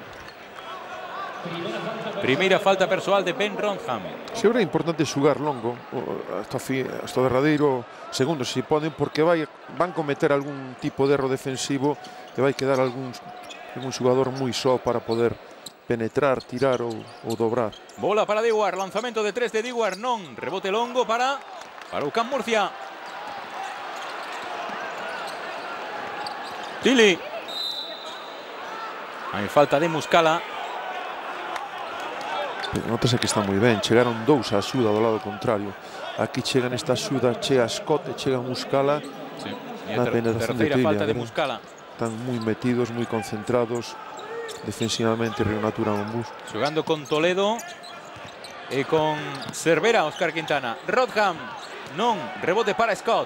Primeira falta persoal de Ben Ronham. Sempre é importante xugar longo hasta o derradeiro segundo, se poden, porque van cometer algún tipo de erro defensivo e vai quedar algún xugador moi só para poder penetrar, tirar ou dobrar. Bola para Dewar, lanzamento de 3 de Dewar, non. Rebote longo para UCAM Murcia. Tili. Hai falta de Muscala. Notase que está moi ben, chegaron dous a axuda do lado contrario. Aquí chegan esta axuda, chega Scott e chega Muscala. Sí. E a terceira falta de Muscala. Están moi metidos, moi concentrados defensivamente Río Natura Monbús. Xogando con Toledo e con Cervera, Óscar Quintana. Rodham, non, rebote para Scott.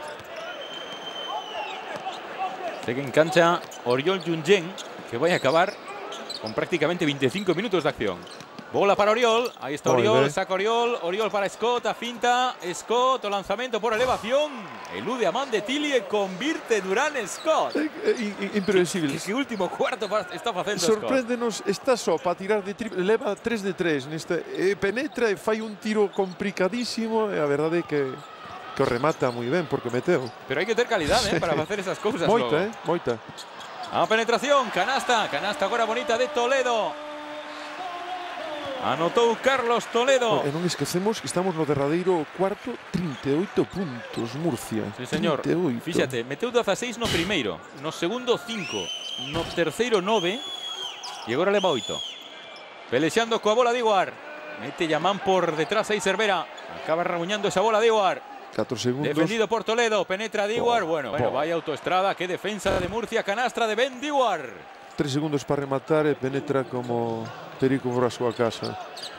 Segue en cancha Oriol Junyen, que vai a acabar con prácticamente 25 minutos de acción. Bola para Oriol, aí está Oriol, saca Oriol, Oriol para Scott, a finta, Scott, o lanzamento por elevación, elude a man de Tili e convirte Durán Scott. Imprevisible. Que último cuarto está facendo Scott. Sorpréndenos, está só para tirar de triple, leva 3 de 3, penetra e fai un tiro complicadísimo, e a verdade é que o remata moi ben porque meteu. Pero hai que ter calidade para facer esas cousas. Moita, moita. A penetración, canasta agora bonita de Toledo. Anotou Carlos Toledo. E non esquecemos que estamos no derradeiro cuarto, 38 puntos, Murcia. Sí, señor. 38. Fíxate, meteu 16 no primeiro, no segundo 5, no terceiro 9 e agora leva 8. Pelexando coa bola de Dewar. Mete Yamán por detrás aí Cervera. Acaba rabuñando esa bola de Dewar. 4 segundos. Defendido por Toledo, penetra Dewar. Bueno, vaya autoestrada, qué defensa de Murcia, canastra de Ben Dewar. 3 segundos para rematar e penetra como perico por a súa casa.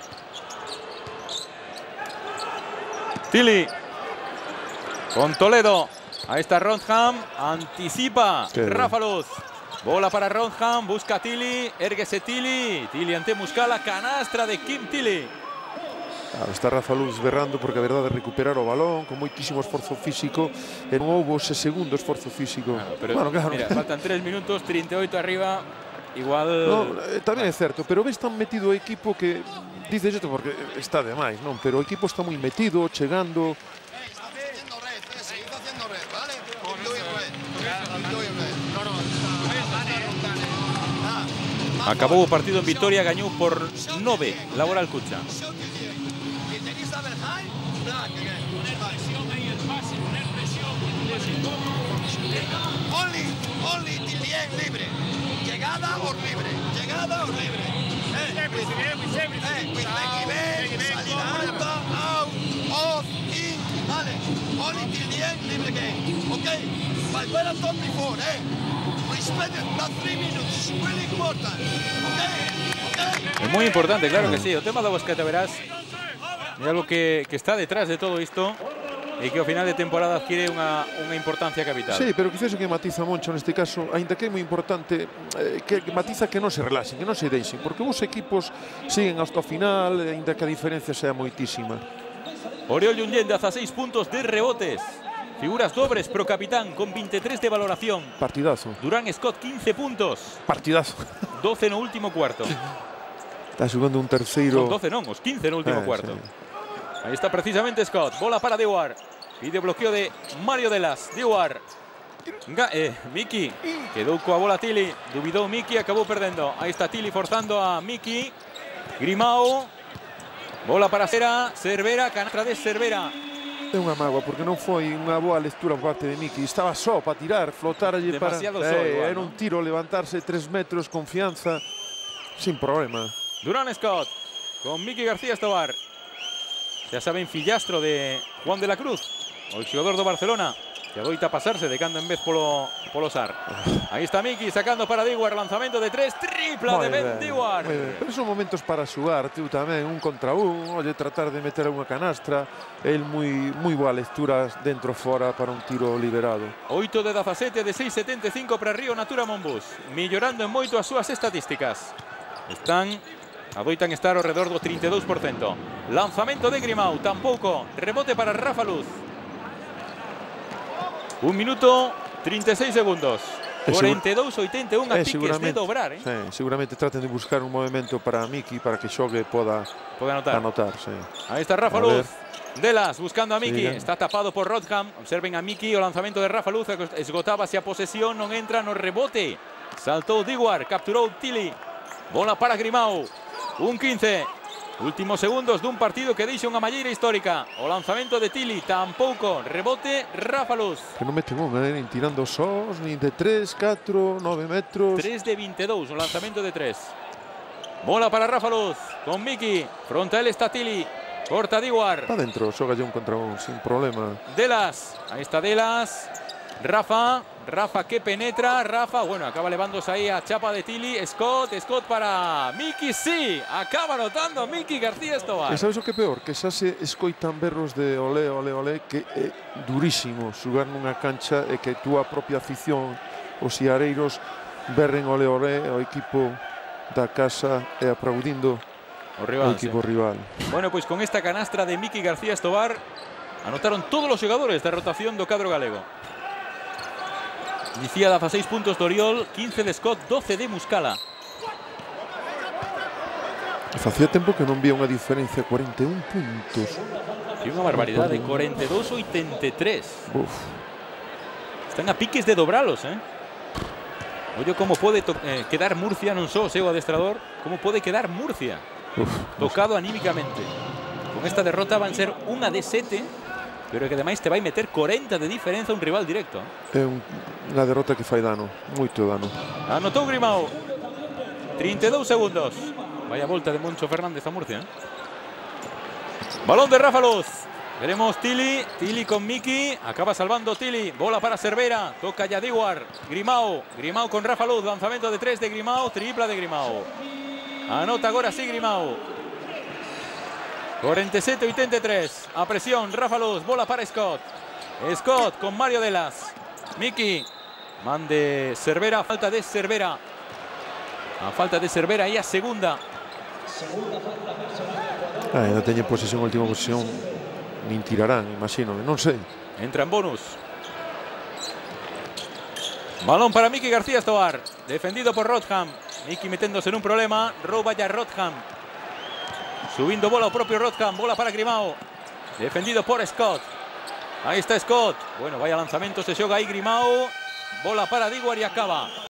Tili con Toledo. Ahí está Ronham, anticipa Rafa Luz. Bola para Ronham, busca Tili, érguese Tili. Tili ante Muscala, canastra de Kim Tili. Está Rafa Luz berrando porque a verdade é recuperar o balón con moitísimo esforzo físico e non houve ese segundo esforzo físico. Claro, pero mira, faltan 3 minutos, 38 arriba, igual... No, tamén é certo, pero ves tan metido o equipo que dices isto porque está de máis, non? Pero o equipo está moi metido, chegando. Está haciendo red, seguid haciendo red, ¿vale? Acabou o partido en Vitoria, gañou por 9 Laboral Cucha. Only Tilien libre. Llegada o libre. Llegada o libre. Salida alta, out, off, in. Vale. Only Tilien libre game. Okay. But we're at top before, Respect that 3 minutes. Really important. Okay. É moi importante, claro que sí. O tema da Bosqueta, verás, é algo que está detrás de todo isto. E que ao final de temporada adquire unha importancia capital. Sí, pero quizás o que matiza Moncho neste caso, aínda que é moi importante, que matiza que non se relaxen, que non se deixen, porque os equipos siguen hasta o final, aínda que a diferencia sea moitísima. Oriol Junyen, 16 puntos de rebotes. Figuras dobres pro capitán con 23 de valoración. Partidazo. Durán Scott, 15 puntos. Partidazo. 12 no último cuarto. Está xogando un terceiro... Son 12 non, os 15 no último cuarto. Sí. Ahí está precisamente Scott. Bola para Dewar. Pide bloqueo de Mario Delas. Dewar. Miki. Quedou coa bola Tili. Dubidou Miki, acabou perdendo. Aí está Tili forzando a Miki. Grimao. Bola para Cervera. Canastra de Cervera. É unha mágoa porque non foi unha boa lectura por parte de Miki. Estaba só para tirar, flotar allí para... Demasiado só igual, era un tiro, levantarse 3 metros, confianza, sin problema. Durán Scott con Miki García Estobar. Ya saben, fillastro de Juan de la Cruz, o el xogador do Barcelona, que adoita pasarse de cando en vez polo Sar. Aí está Miki sacando para Dewar, lanzamento de 3, tripla de Ben Dewar. Pero son momentos para xugar, tú tamén, un contra un, oye, tratar de meter unha canastra, el moi boa lectura dentro fora para un tiro liberado. 8 de 17 de 6,75 para Río Natura Monbús, mellorando en moito as súas estatísticas. Están Adoitan estar ao redor do 32%. Lanzamento de Grimau, tampouco. Rebote para Rafa Luz. 1 minuto 36 segundos. 42-81 a piques de dobrar. Sí, seguramente traten de buscar un movimento para Miki para que xogue poda anotar. Sí. Aí está Rafa Luz. Delas buscando a Miki. Está tapado por Rodham. Observen a Miki. O lanzamento de Rafa Luz. Esgotábase a posesión. Non entra no rebote. Saltou Diguar. Capturou Tilly. Bola para Grimau. 1-15. Últimos segundos dun partido que deixa unha malleira histórica. O lanzamento de Tilly tampouco. Rebote Rafa Luz. Que non meten unha, nin tirando sós, nin de 3, 4, 9 metros. 3 de 22, un lanzamento de 3. Bola para Rafa Luz. Con Miki. Fronte a él está Tilly. Corta Diguar. Está dentro, xoga un contra un, sin problema. Delas. Ahí está Delas. Rafa. Rafa que penetra. Rafa, bueno, acaba levándose ahí a chapa de Tilly. Scott para Miki, sí. Acaba anotando Miki García Estobar. E sabes o que é peor? Que xa se escoitan berros de olé, olé, olé, que é durísimo xogar nunha cancha e que túa propia afición, os siareiros, berren olé, olé ao equipo da casa e aplaudindo o equipo rival. Bueno, pois con esta canastra de Miki García Estobar anotaron todos os xogadores da rotación do cadro galego. Inicia 16 puntos de Oriol, 15 de Scott, 12 de Muscala. Facía tempo que non vía unha diferencia, 41 puntos. E unha barbaridade, 42-83. Están a piques de dobralos, Ollo como pode quedar Murcia, non só o seu adestrador, como pode quedar Murcia. Tocado anímicamente. Con esta derrota van ser unha de 7. Pero que ademais te vai meter 40 de diferenza un rival directo. É unha derrota que fai dano, moito dano. Anotou Grimau. 32 segundos. Vaya volta de Moncho Fernández a Murcia. Balón de Rafa Luz. Veremos Tilly. Tilly con Miki. Acaba salvando Tilly. Bola para Cervera. Toca ya Diguar. Grimau. Grimau con Rafa Luz. Lanzamento de 3 de Grimau. Tripla de Grimau. Anota agora sí Grimau. 47-83. A presión, Rafa Luz. Bola para Scott. Scott con Mario Delas. Miki. Mande Cervera. Falta de Cervera. A falta de Cervera aí a segunda. Non teñen posesión, última posesión. Nin tirarán, imagino. Non sei. Entra en bonus. Balón para Miki García Estobar. Defendido por Rodham. Miki meténdose en un problema. Rouba ya Rodham. Subindo bola o propio Rodham. Bola para Grimau. Defendido por Scott. Ahí está Scott. Bueno, vaya lanzamento. Se xoga aí Grimau. Bola para Diguar y acaba.